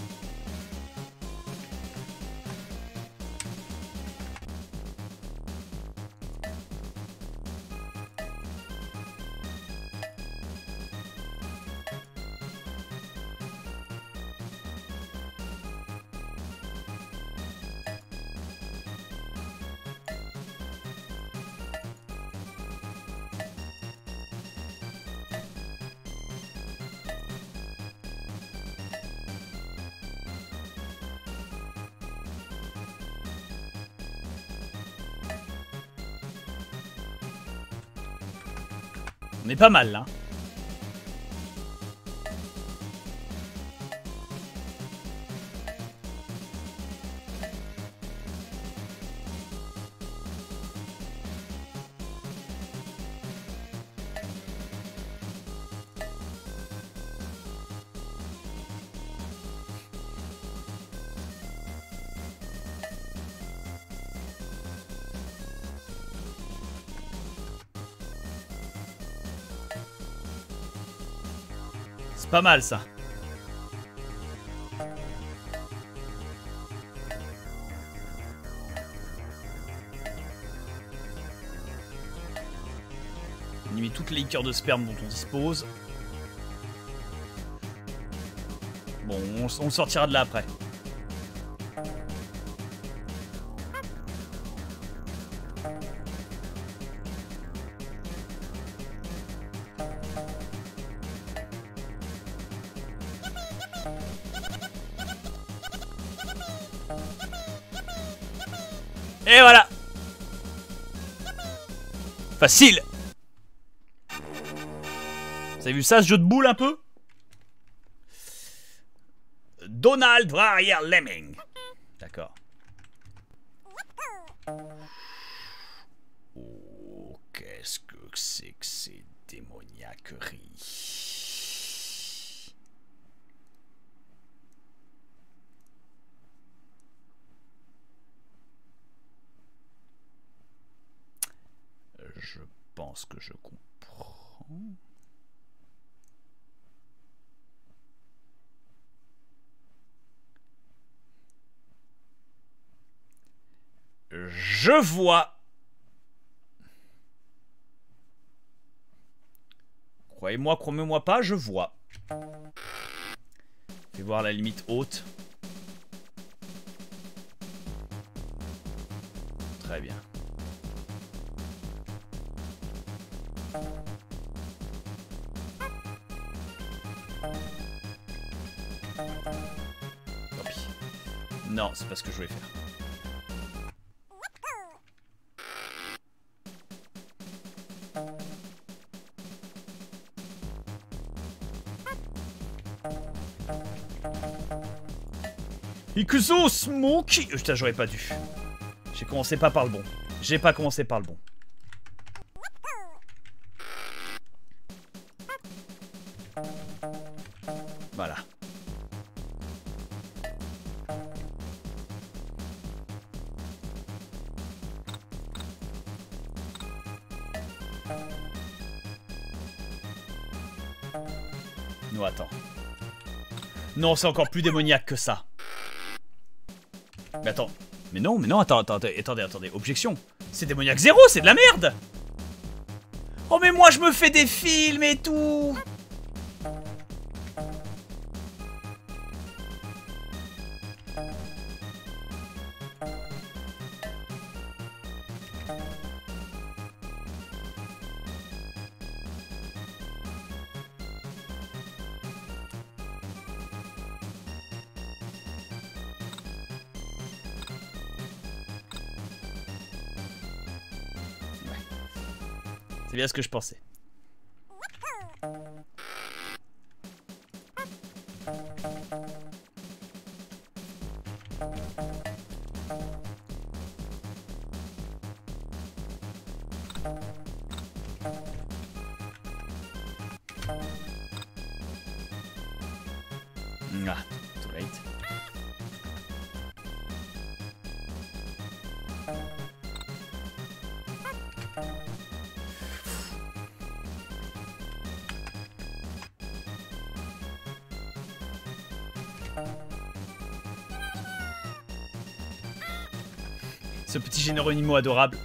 On est pas mal là. C'est pas mal ça. On y met toutes les liqueurs de sperme dont on dispose. Bon, on sortira de là après. Et voilà. Facile. Vous avez vu ça, ce jeu de boules un peu? Donald Warrior Lemming. D'accord. Oh, qu'est-ce que c'est que ces démoniaqueries? Je pense que je comprends. Je vois. Croyez-moi, croyez-moi pas, je vois. Fais voir la limite haute. Très bien. Tant pis. Non, c'est pas ce que je voulais faire. Ikuzo Smoky. Putain, j'aurais pas dû. J'ai commencé pas par le bon. J'ai pas commencé par le bon. Voilà. Non, attends. Non, c'est encore plus démoniaque que ça. Mais attends. Mais non, attendez. Objection. C'est démoniaque zéro, c'est de la merde. Oh, mais moi, je me fais des films et tout. C'est bien ce que je pensais. Ah, too late. Ce petit Géronimo adorable.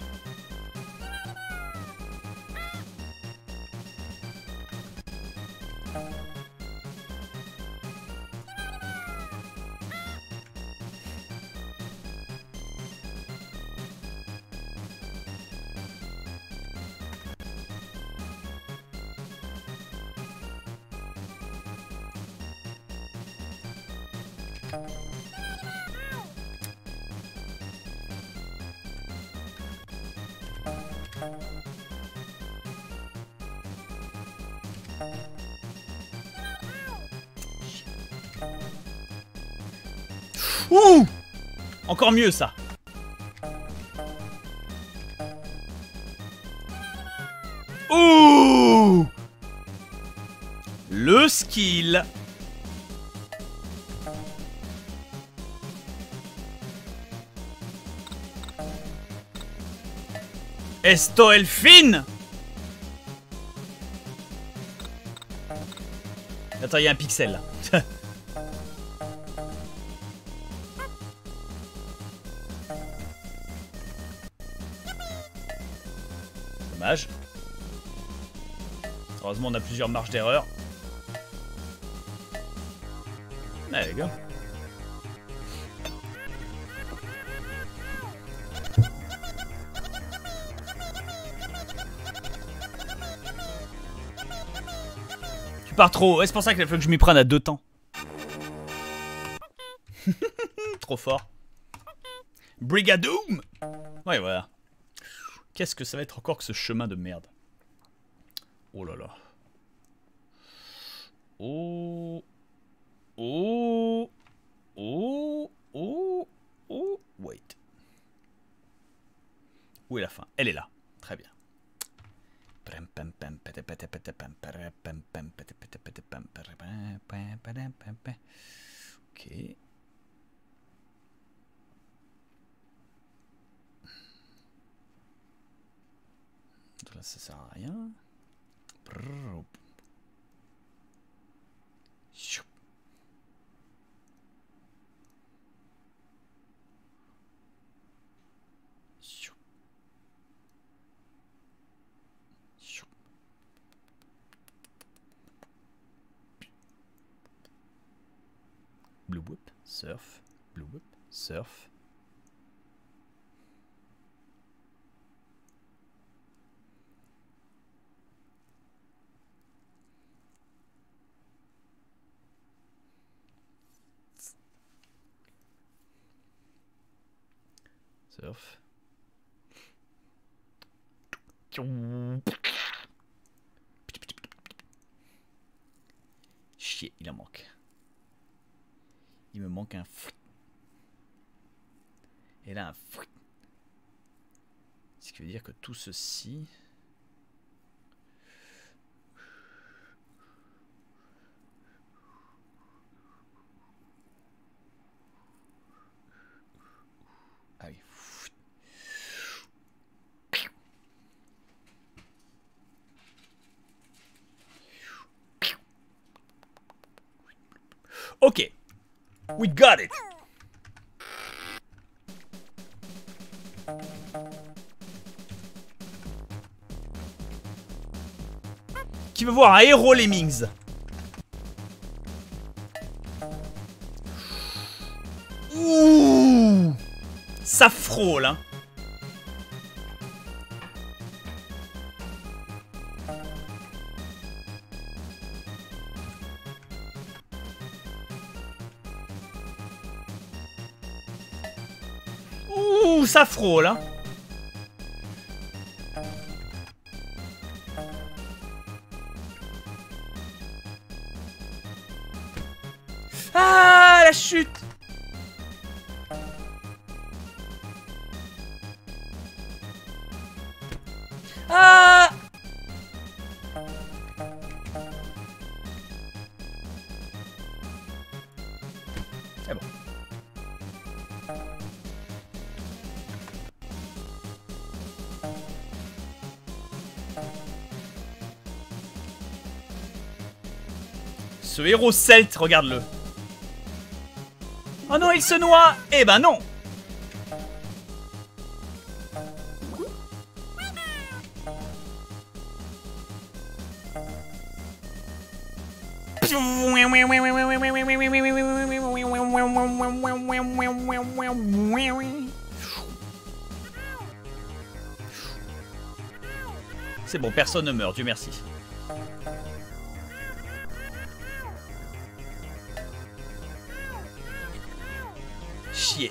Ouh! Encore mieux ça. Ouh! Le skill. Esto el fin. Attends, il y a un pixel là. Dommage. Heureusement, on a plusieurs marges d'erreur. Allez, les gars. Tu pars trop. Ouais, c'est pour ça qu'il faut que je m'y prenne à 2 temps. Trop fort. Brigadoom. Ouais, voilà. Qu'est-ce que ça va être encore que ce chemin de merde? Oh là là. Oh. Oh. Oh. Oh. Oh. Wait. Où est la fin? Elle est là. Très bien. Ok. Là, ça sert à rien. Blue whoop, surf, blue whoop, surf. Surf. Chier, il en manque. Il me manque un fruit. Et là, un fruit. Ce qui veut dire que tout ceci... Ah oui. Ok. We got it. Qui veut voir un héros Lemmings? Ouh, ça frôle, hein. Ouh, ça frôle, hein. Ah, la chute. Ah. C'est bon. Ce héros celte, regarde-le. Oh non, il se noie. Eh ben non. C'est bon, personne ne meurt, Dieu merci. Chier.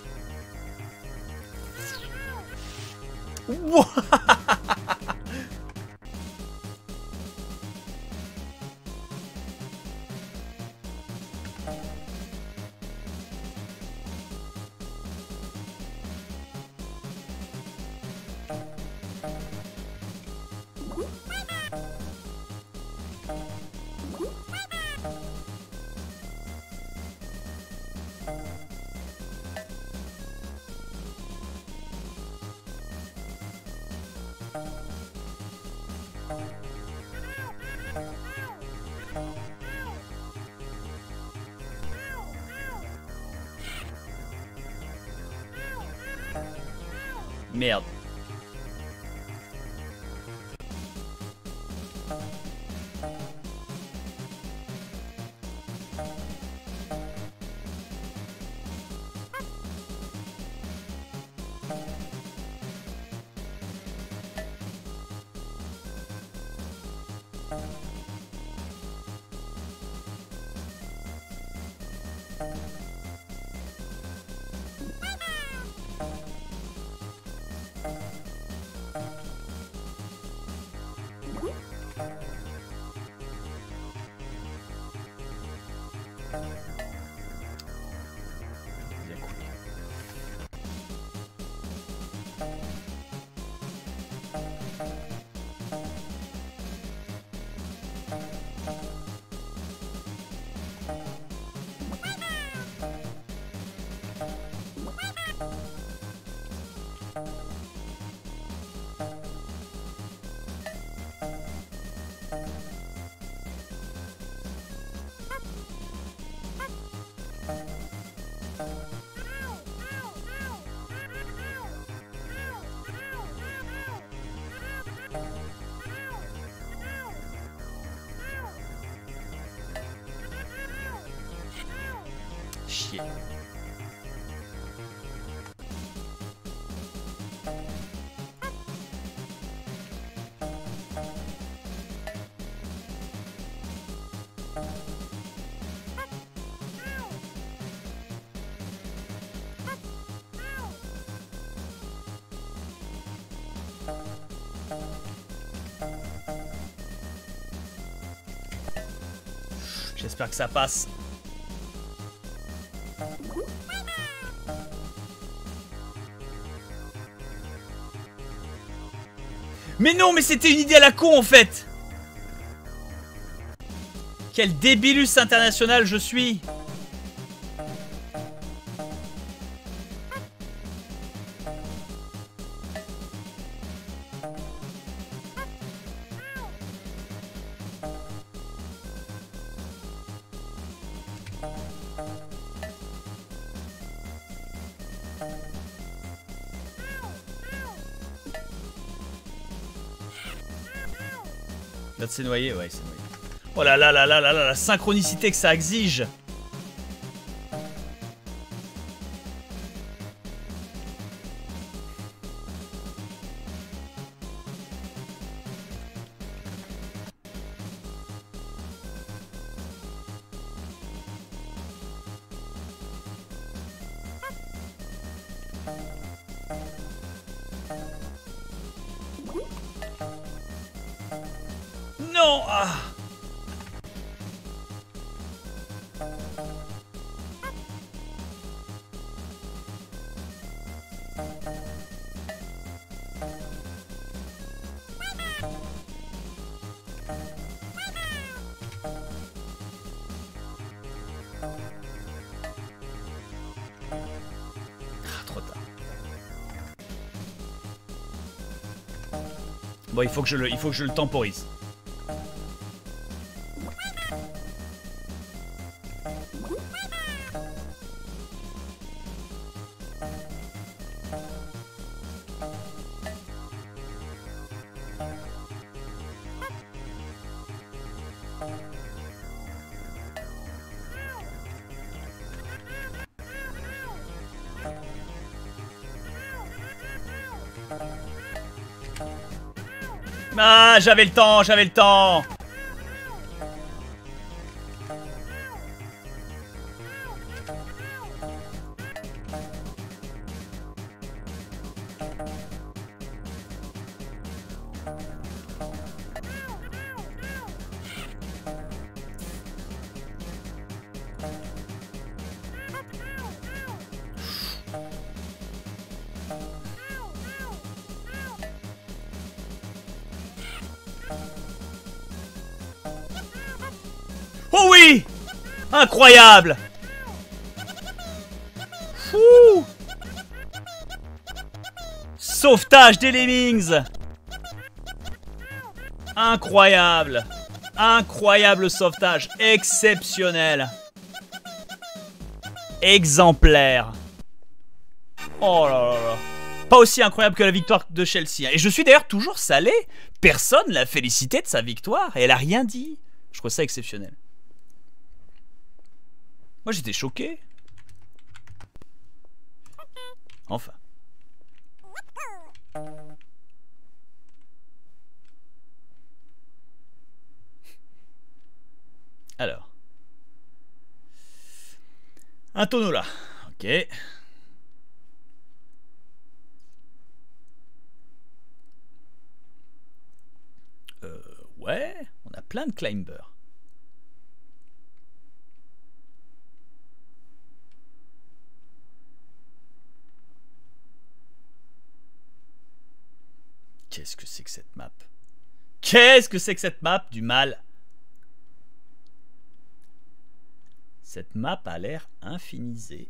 Wow. Merde. Chier. J'espère que ça passe. Mais non, mais c'était une idée à la con en fait. Quel débilus international je suis. Là, c'est noyé, ouais, c'est noyé. Oh là là là là là là, la synchronicité que ça exige. Non, ah. Trop tard. Bon, il faut que je le temporise. Ah, j'avais le temps, j'avais le temps. Oh oui! Incroyable! Fou! Sauvetage des Lemmings! Incroyable! Incroyable sauvetage! Exceptionnel! Exemplaire! Oh là là là! Pas aussi incroyable que la victoire de Chelsea. Et je suis d'ailleurs toujours salé. Personne l'a félicité de sa victoire. Et elle a rien dit. Je trouve ça exceptionnel. Moi j'étais choqué. Enfin. Alors. Un tonneau là. Ok. Ouais. On a plein de climbers. Qu'est-ce que c'est que cette map? Qu'est-ce que c'est que cette map du mal? Cette map a l'air infinisée.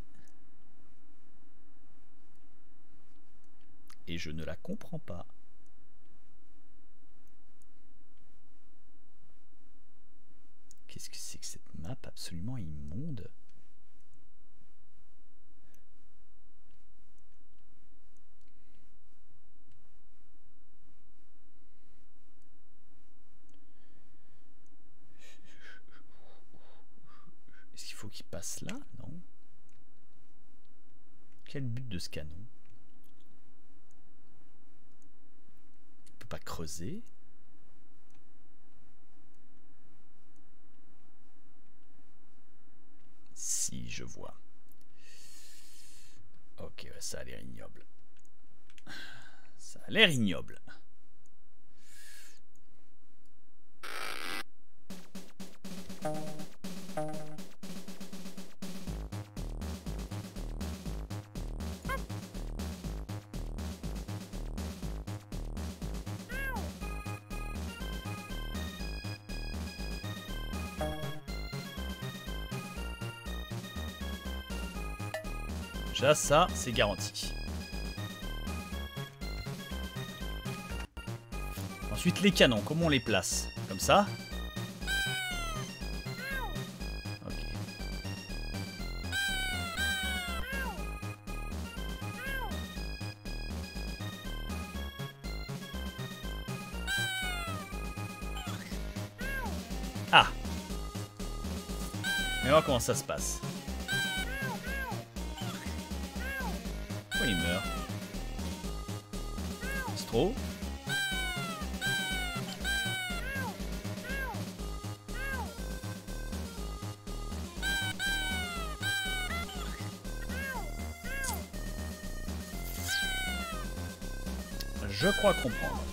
Et je ne la comprends pas. Qu'est-ce que c'est que cette map absolument immonde? Est-ce qu'il faut qu'il passe là? Non. Quel but de ce canon? On peut pas creuser. Si, je vois. Ok, ouais, ça a l'air ignoble. Ça a l'air ignoble. Déjà, ça, c'est garanti. Ensuite, les canons, comment on les place? Comme ça? Ok. Ah! Mais voir comment ça se passe. Pourquoi il meurt? C'est trop? Je crois comprendre.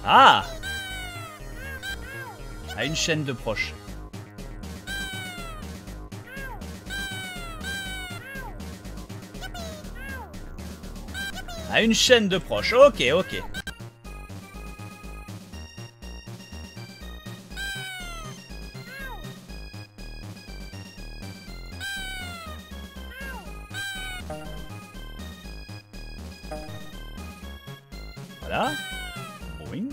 Ah! À une chaîne de proches. À une chaîne de proches. Ok, ok. Voilà. Boing.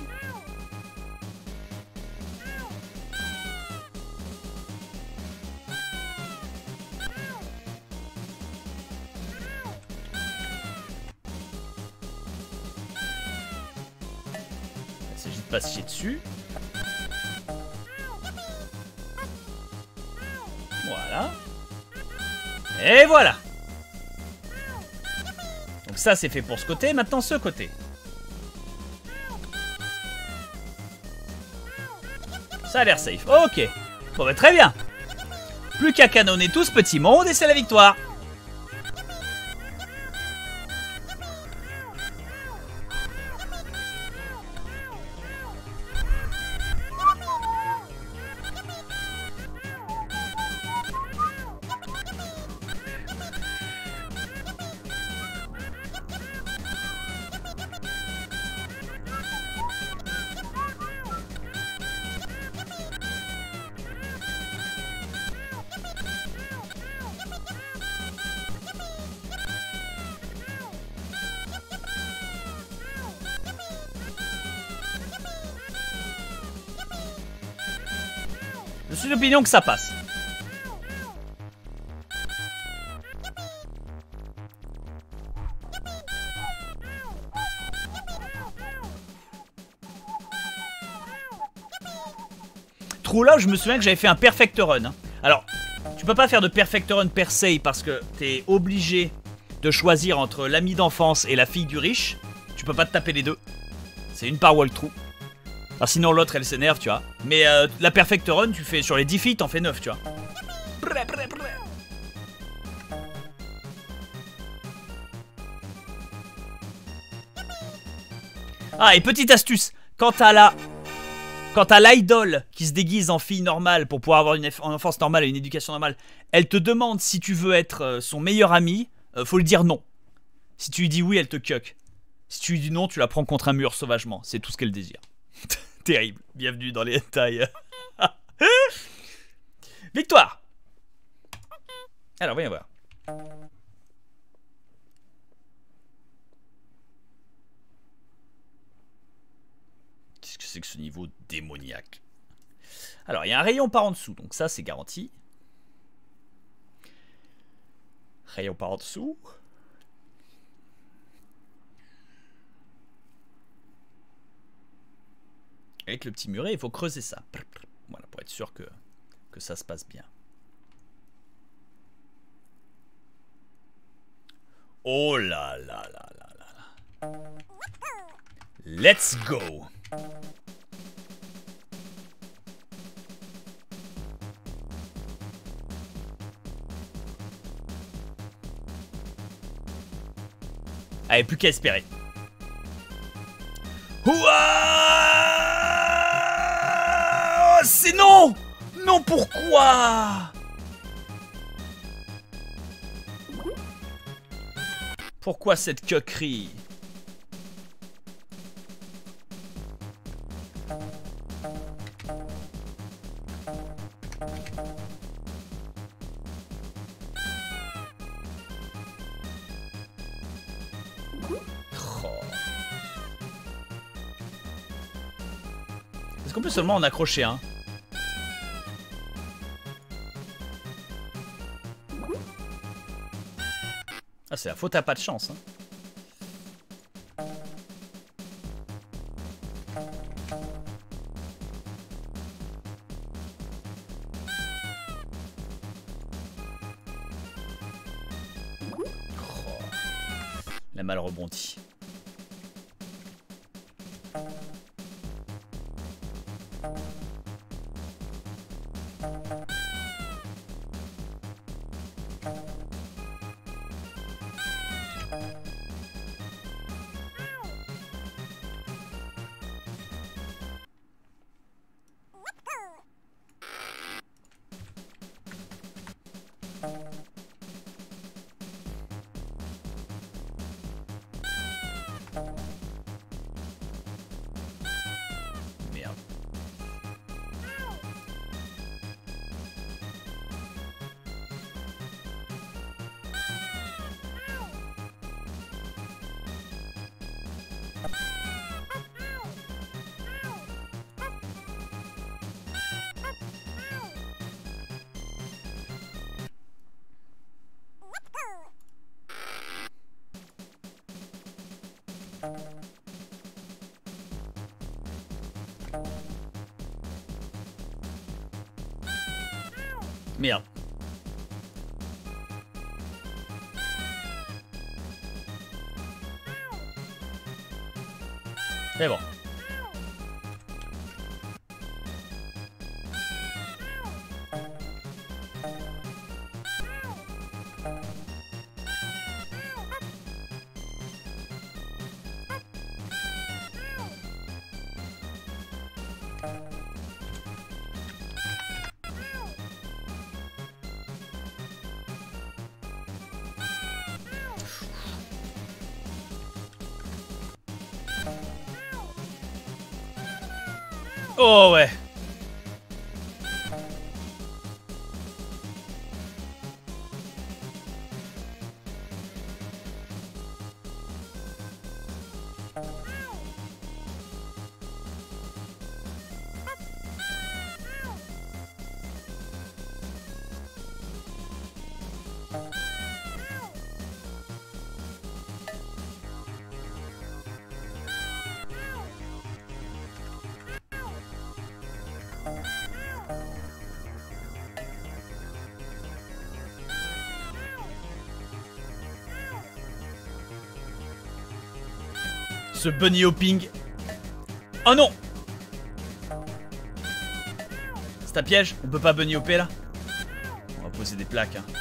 Il s'agit de pas se chier dessus. Voilà. Et voilà. Donc ça c'est fait pour ce côté, maintenant ce côté. Ça a l'air safe. Ok. Bon bah très bien. Plus qu'à canonner tout ce petit monde et c'est la victoire. Je suis d'opinion que ça passe. Trou là, je me souviens que j'avais fait un perfect run. Hein. Alors, tu peux pas faire de perfect run per se parce que t'es obligé de choisir entre l'ami d'enfance et la fille du riche. Tu peux pas te taper les deux. C'est une par walkthrough. Alors sinon l'autre elle s'énerve, tu vois. Mais la perfect run, tu fais sur les 10 filles, t'en fais 9, tu vois. Ah, et petite astuce, quand t'as l'idole qui se déguise en fille normale pour pouvoir avoir une enfance normale et une éducation normale, elle te demande si tu veux être son meilleur ami, faut lui dire non. Si tu lui dis oui, elle te cuck. Si tu lui dis non, tu la prends contre un mur sauvagement. C'est tout ce qu'elle désire. Terrible. Bienvenue dans les tailles. Victoire. Alors, voyons voir. Qu'est-ce que c'est que ce niveau démoniaque? Alors, il y a un rayon par en dessous. Donc ça, c'est garanti. Rayon par en dessous. Avec le petit muret, il faut creuser ça. Voilà, pour être sûr que ça se passe bien. Oh là là là là là là. Let's go. Allez, plus qu'à espérer. Ouah, c'est non. Non, pourquoi? Pourquoi cette coquerie? Est-ce qu'on peut seulement en accrocher un? Ah, c'est la faute à pas de chance. Hein. Oh. La mal rebondie. Merde. C'est bon. Oh ouais. Ce bunny hopping. Oh non! C'est un piège? On peut pas bunny hopper là? On va poser des plaques. Hein.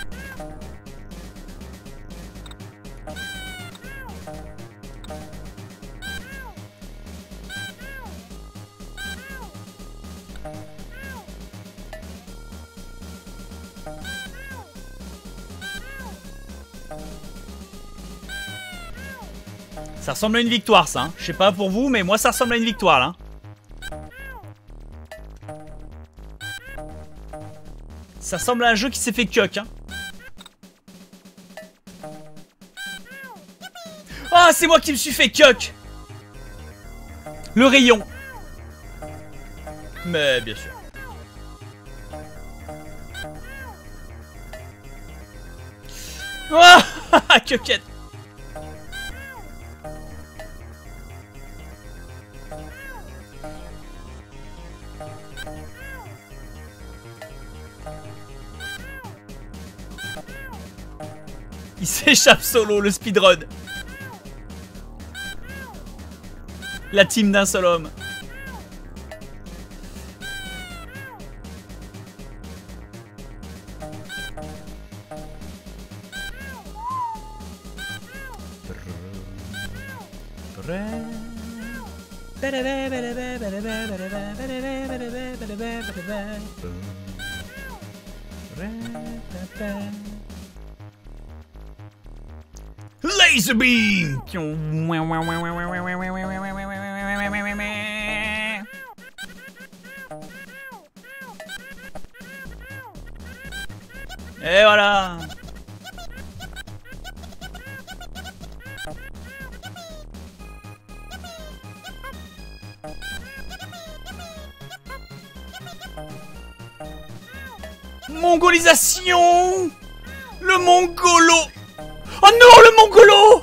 Ça ressemble à une victoire, ça. Hein. Je sais pas pour vous, mais moi, ça ressemble à une victoire, là. Ça ressemble à un jeu qui s'est fait cuck, hein. Ah, c'est moi qui me suis fait cuck. Le rayon. Mais bien sûr. Ah, cuckette. Il s'échappe solo, le speedrun. La team d'un seul homme. Laser beam. Et voilà. Mongolisation. Le mongolo. Oh non, le mongolo.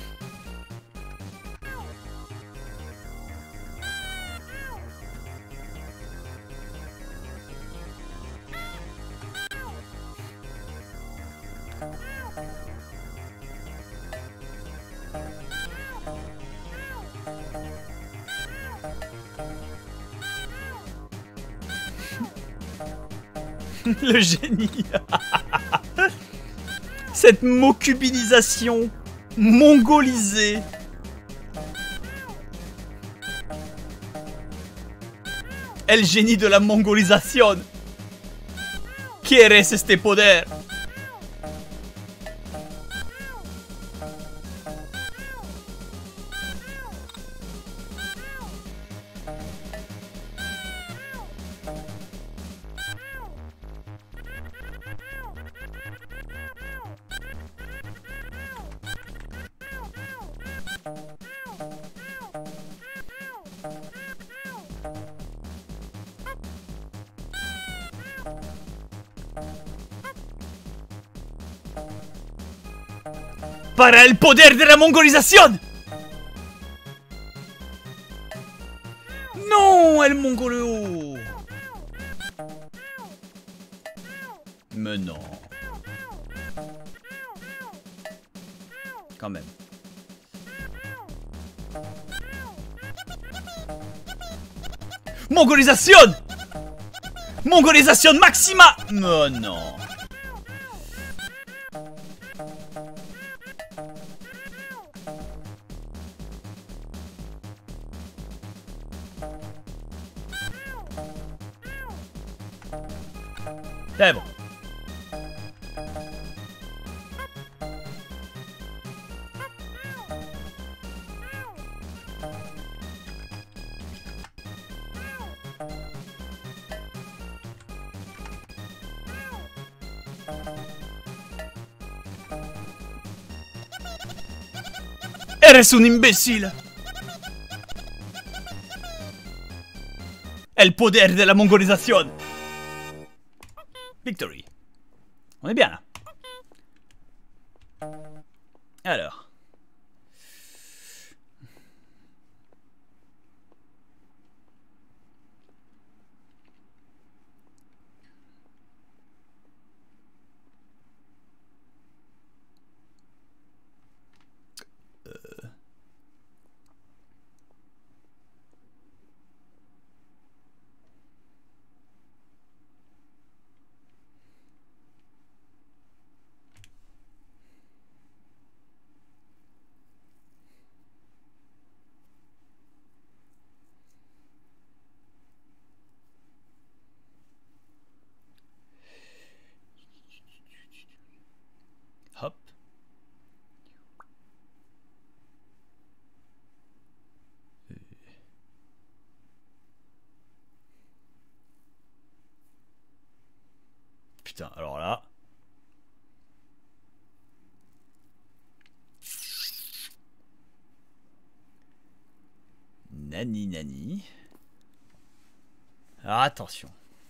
Le génie. Cette mocubinisation mongolisée. El génie de la mongolisation. ¿Quieres este poder? Para el poder de la mongolización. non, El Mongolo. Mais non. Quand même. Mongolisation! Mongolisation maxima! Oh non. C'est bon. Eres un imbécile. El poder de la mongolización. Victory. On est bien là. Alors. Hop. Putain, alors là. Nani nani. Alors attention.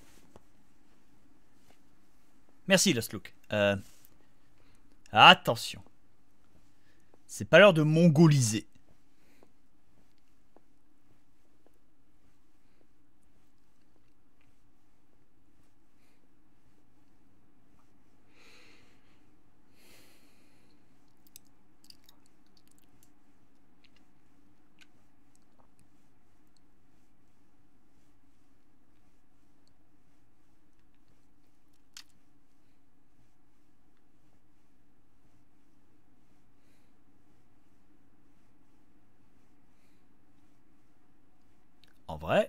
Merci Lost Look. Attention. C'est pas l'heure de mongoliser. En vrai.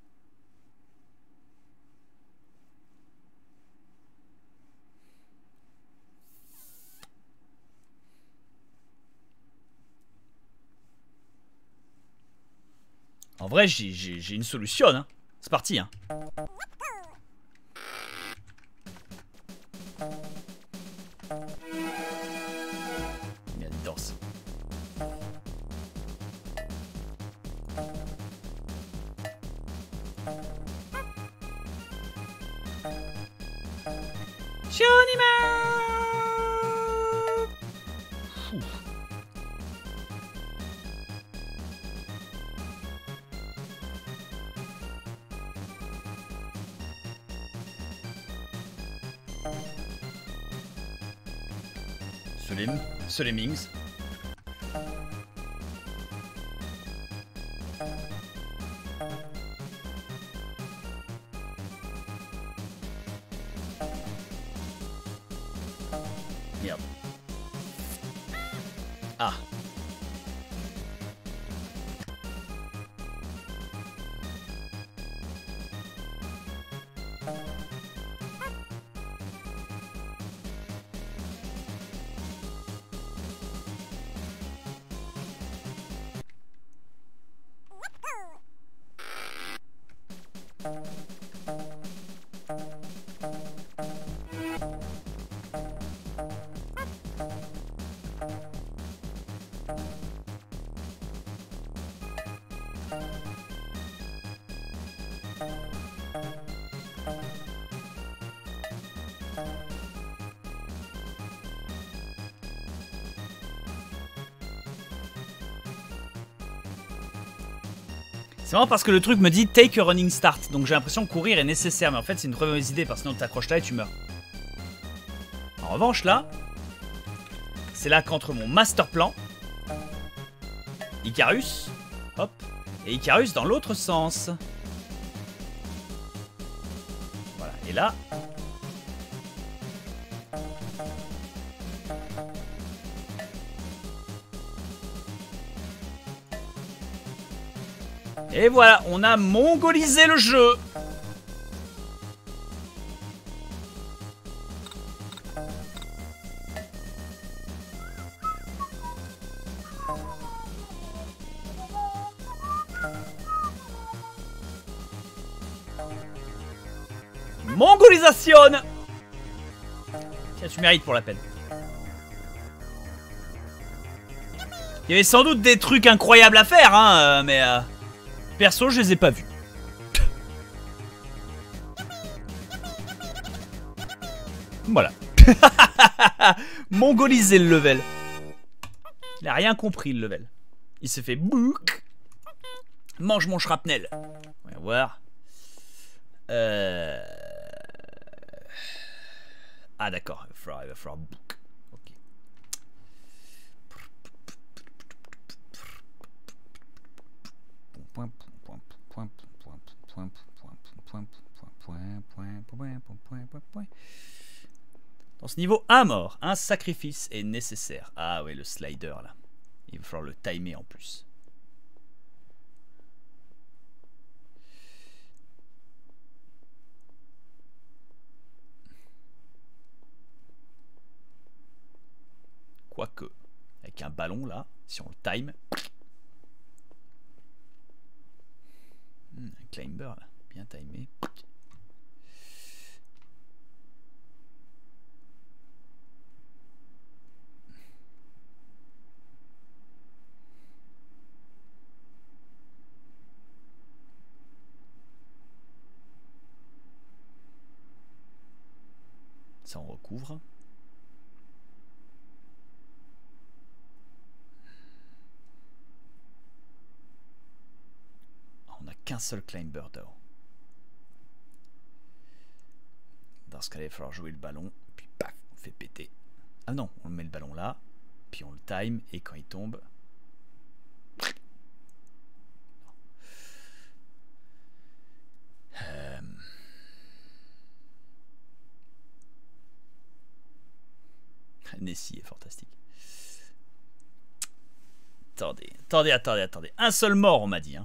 En vrai, j'ai une solution, hein. C'est parti, hein. Il y a une danse. Solemings. Merde. Ah. C'est marrant parce que le truc me dit take a running start. Donc j'ai l'impression que courir est nécessaire. Mais en fait, c'est une très mauvaise idée parce que sinon tu t'accroches là et tu meurs. En revanche, là, c'est là qu'entre mon master plan, Icarus, hop, et Icarus dans l'autre sens. Voilà, et là... Et voilà, on a mongolisé le jeu. Mongolisation. Tiens, tu mérites pour la peine. Il y avait sans doute des trucs incroyables à faire, hein, mais... perso, je les ai pas vus. Voilà. Mongoliser le level. Il a rien compris, le level. Il se fait bouc. Mange mon shrapnel. On va voir. Ah d'accord, il va falloir bouc. Ok. Dans ce niveau, un mort, un sacrifice est nécessaire. Ah ouais, le slider là. Il va falloir le timer en plus. Quoique, avec un ballon là, si on le time. Un climber là, bien timé. Ça on recouvre. On n'a qu'un seul climber d'or. Dans ce cas-là, il va falloir jouer le ballon. Puis paf, on fait péter. Ah non, on met le ballon là. Puis on le time. Et quand il tombe... Nessie est fantastique. Attendez. Un seul mort, on m'a dit. Hein.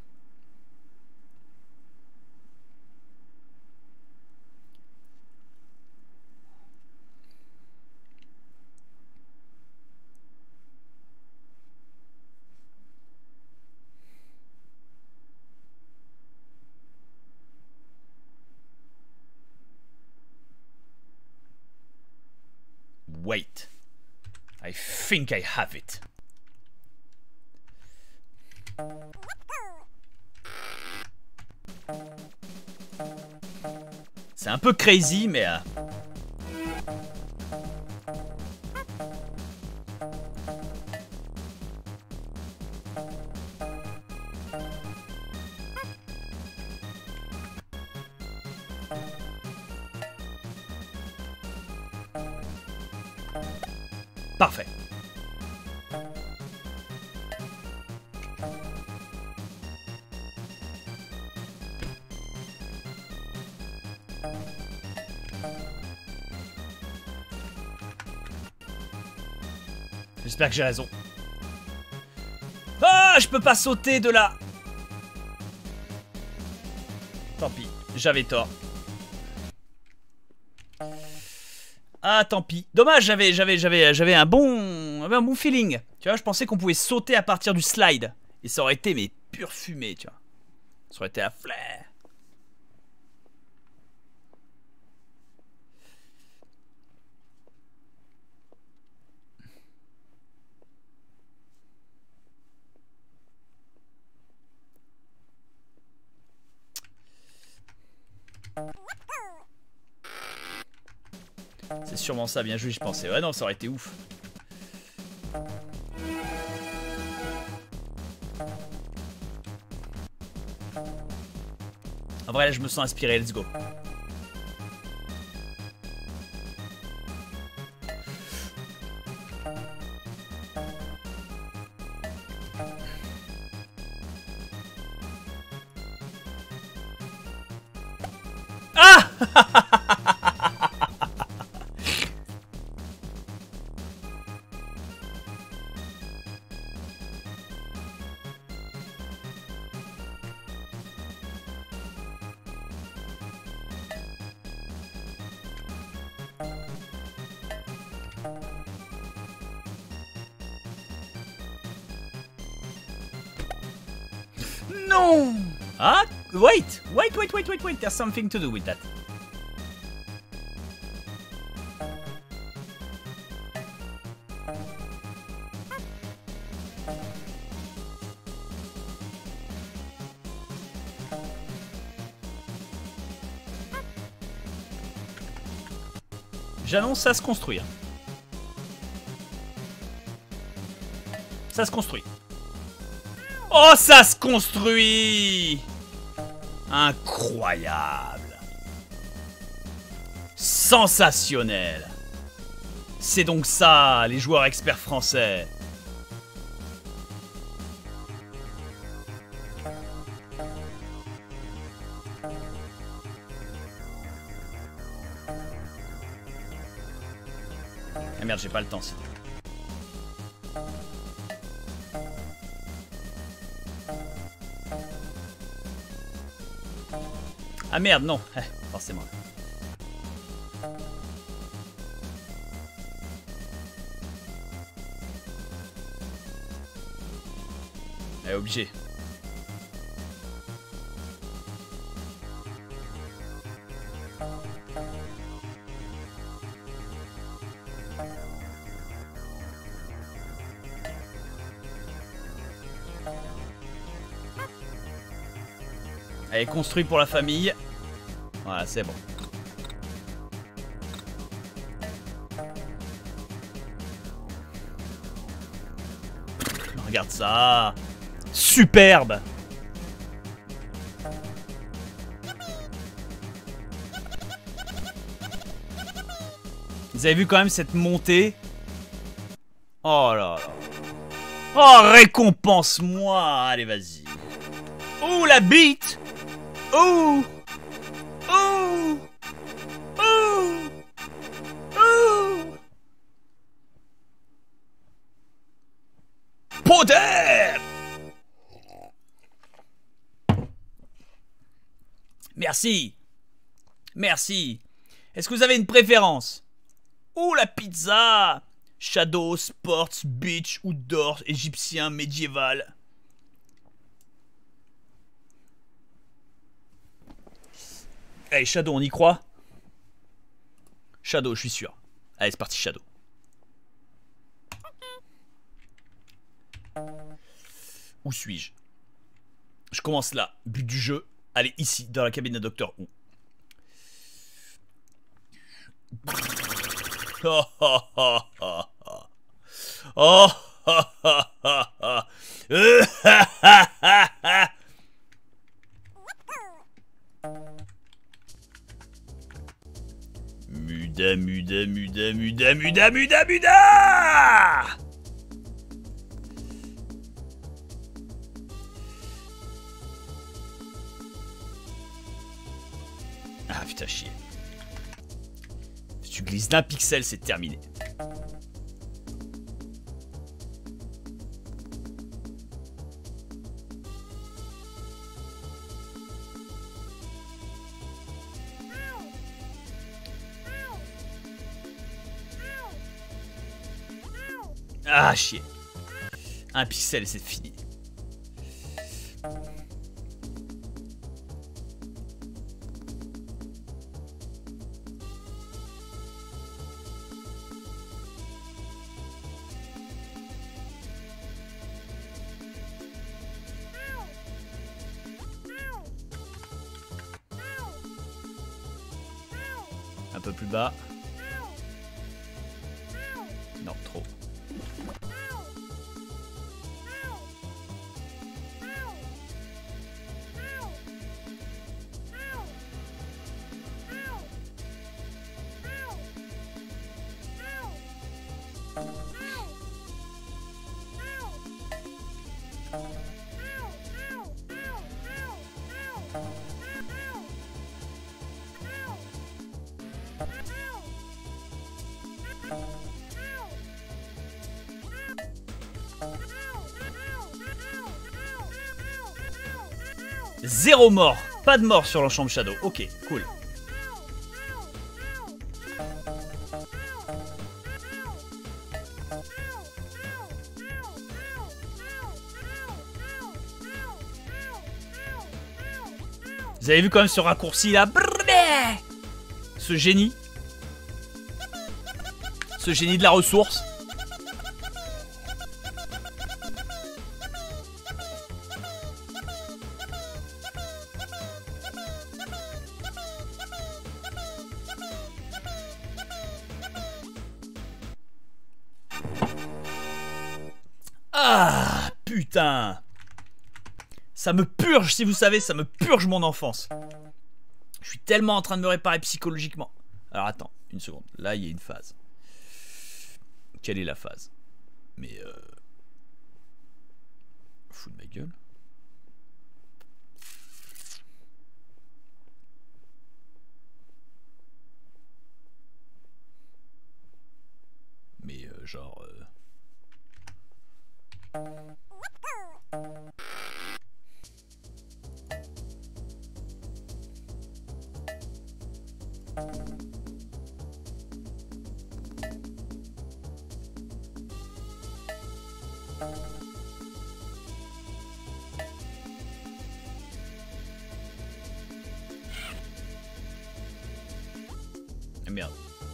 Wait. I think I have it. C'est un peu crazy, mais... Parfait. J'espère que j'ai raison. Ah, je peux pas sauter de là. Tant pis, j'avais tort. Ah, tant pis. Dommage, j'avais un bon feeling. Tu vois, je pensais qu'on pouvait sauter à partir du slide. Et ça aurait été, mais pure fumée, tu vois. Ça aurait été à flair. C'est sûrement ça, bien joué, je pensais. Ouais, non, ça aurait été ouf. En vrai, là, je me sens inspiré. Let's go. Ah! No! Ah, wait! Wait. There's something to do with that. J'annonce, ça se construit. Ça se construit. Oh, ça se construit! Incroyable! Sensationnel! C'est donc ça, les joueurs experts français. Ah merde, j'ai pas le temps. Ah merde, non, forcément. Elle est obligée. Elle est construite pour la famille. Voilà, c'est bon. Regarde ça. Superbe. Vous avez vu quand même cette montée? Oh là là. Oh, récompense-moi. Allez, vas-y. Oh, la bite. Oh. Oh. Oh. Oh. Poder. Merci. Merci. Est-ce que vous avez une préférence? Oh, la pizza. Shadow, Sports, Beach, Outdoor, égyptien, médiéval. Allez, Shadow, on y croit? Shadow, je suis sûr. Allez, c'est parti, Shadow. Où suis-je? Je commence là. But du jeu. Allez, ici, dans la cabine de Docteur Who. Oh, oh, oh, oh, oh. Oh, oh, oh, oh, oh. Muda, muda, muda, muda, muda, muda, muda. Ah putain, chier. Si tu glisses d'un pixel, c'est terminé. Ah, chier. Un pixel et c'est fini. Un peu plus bas. Non, trop. 0 mort. Pas de mort sur l'ensemble Shadow. Ok, cool. Vous avez vu quand même ce raccourci là? Ce génie. Ce génie de la ressource. Ah, putain. Ça me purge, si vous savez, ça me purge mon enfance. Je suis tellement en train de me réparer psychologiquement. Alors attends, une seconde. Là, il y a une phase. Quelle est la phase? Mais fous de ma gueule. Mais genre... Merde.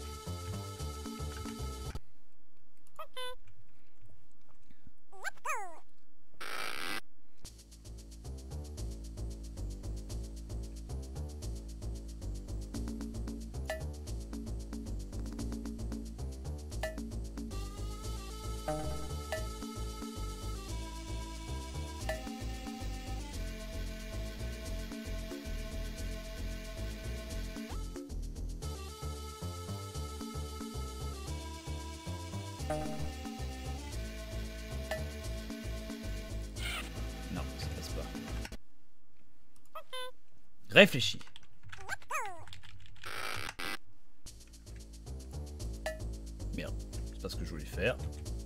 Non, ça passe pas. Réfléchis. Merde, c'est pas ce que je voulais faire.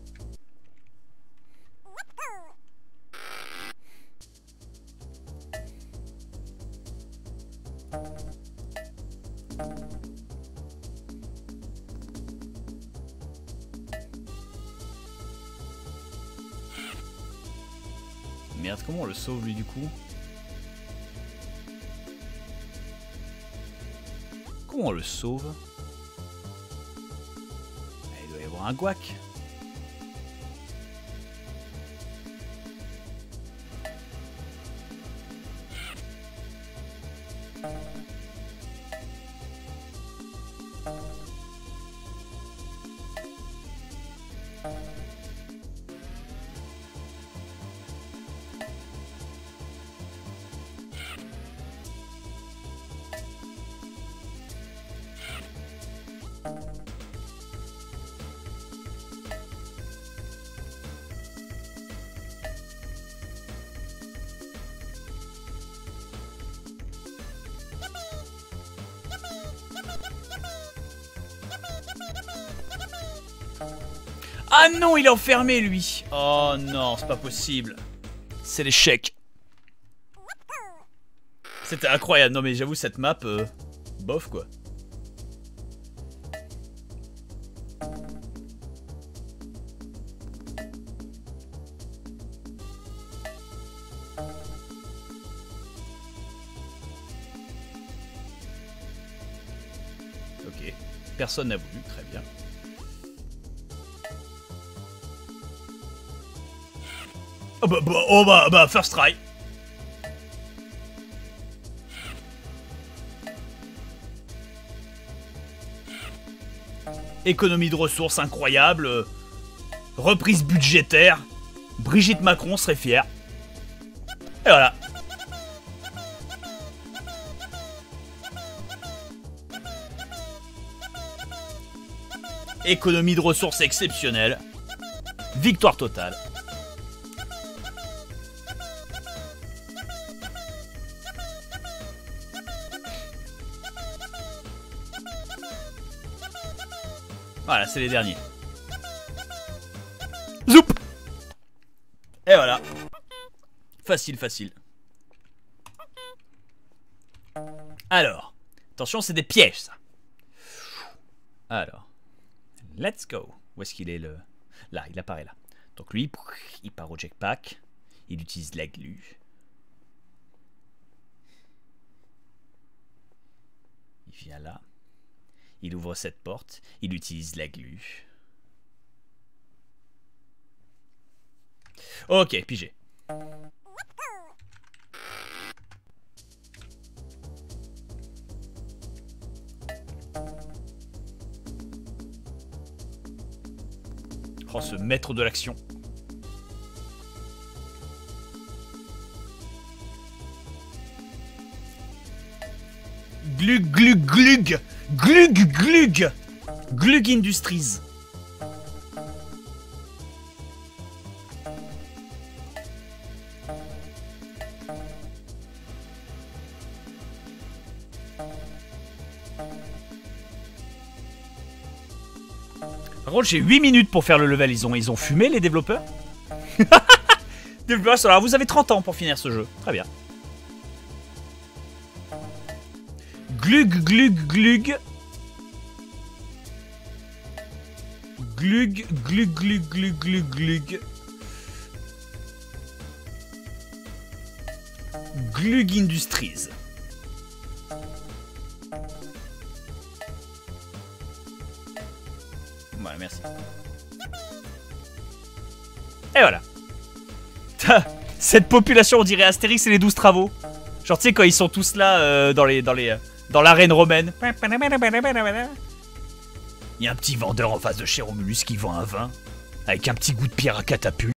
Merde, comment on le sauve lui du coup? Comment on le sauve? Il doit y avoir un guac. Ah non, il est enfermé lui. Oh non, c'est pas possible. C'est l'échec. C'était incroyable. Non mais j'avoue cette map, bof quoi. Ok, personne n'a voulu, très bien. Oh bah, first try. Économie de ressources incroyable. Reprise budgétaire. Brigitte Macron serait fière. Et voilà. Économie de ressources exceptionnelle. Victoire totale. Voilà, c'est les derniers. Zoup. Et voilà. Facile, facile. Alors, attention, c'est des pièges, ça. Alors, let's go. Où est-ce qu'il est le... Là, il apparaît là. Donc lui, il part au jetpack. Il utilise la glu. Il vient là. Il ouvre cette porte. Il utilise la glu. Ok, pigé. Oh, ce maître de l'action. Glug, glug, glug. Glug, glug. Glug Industries. Par contre, j'ai 8 minutes pour faire le level. Ils ont fumé, les développeurs. Développeurs, alors vous avez 30 ans pour finir ce jeu. Très bien. Glug, glug, glug. Glug, glug, glug, glug, glug, glug. Glug Industries. Voilà, merci. Et voilà. Cette population, on dirait Astérix et les 12 travaux. Genre, tu sais, quand ils sont tous là dans l'arène romaine. Il y a un petit vendeur en face de chez Romulus qui vend un vin avec un petit goût de pierre à catapulte.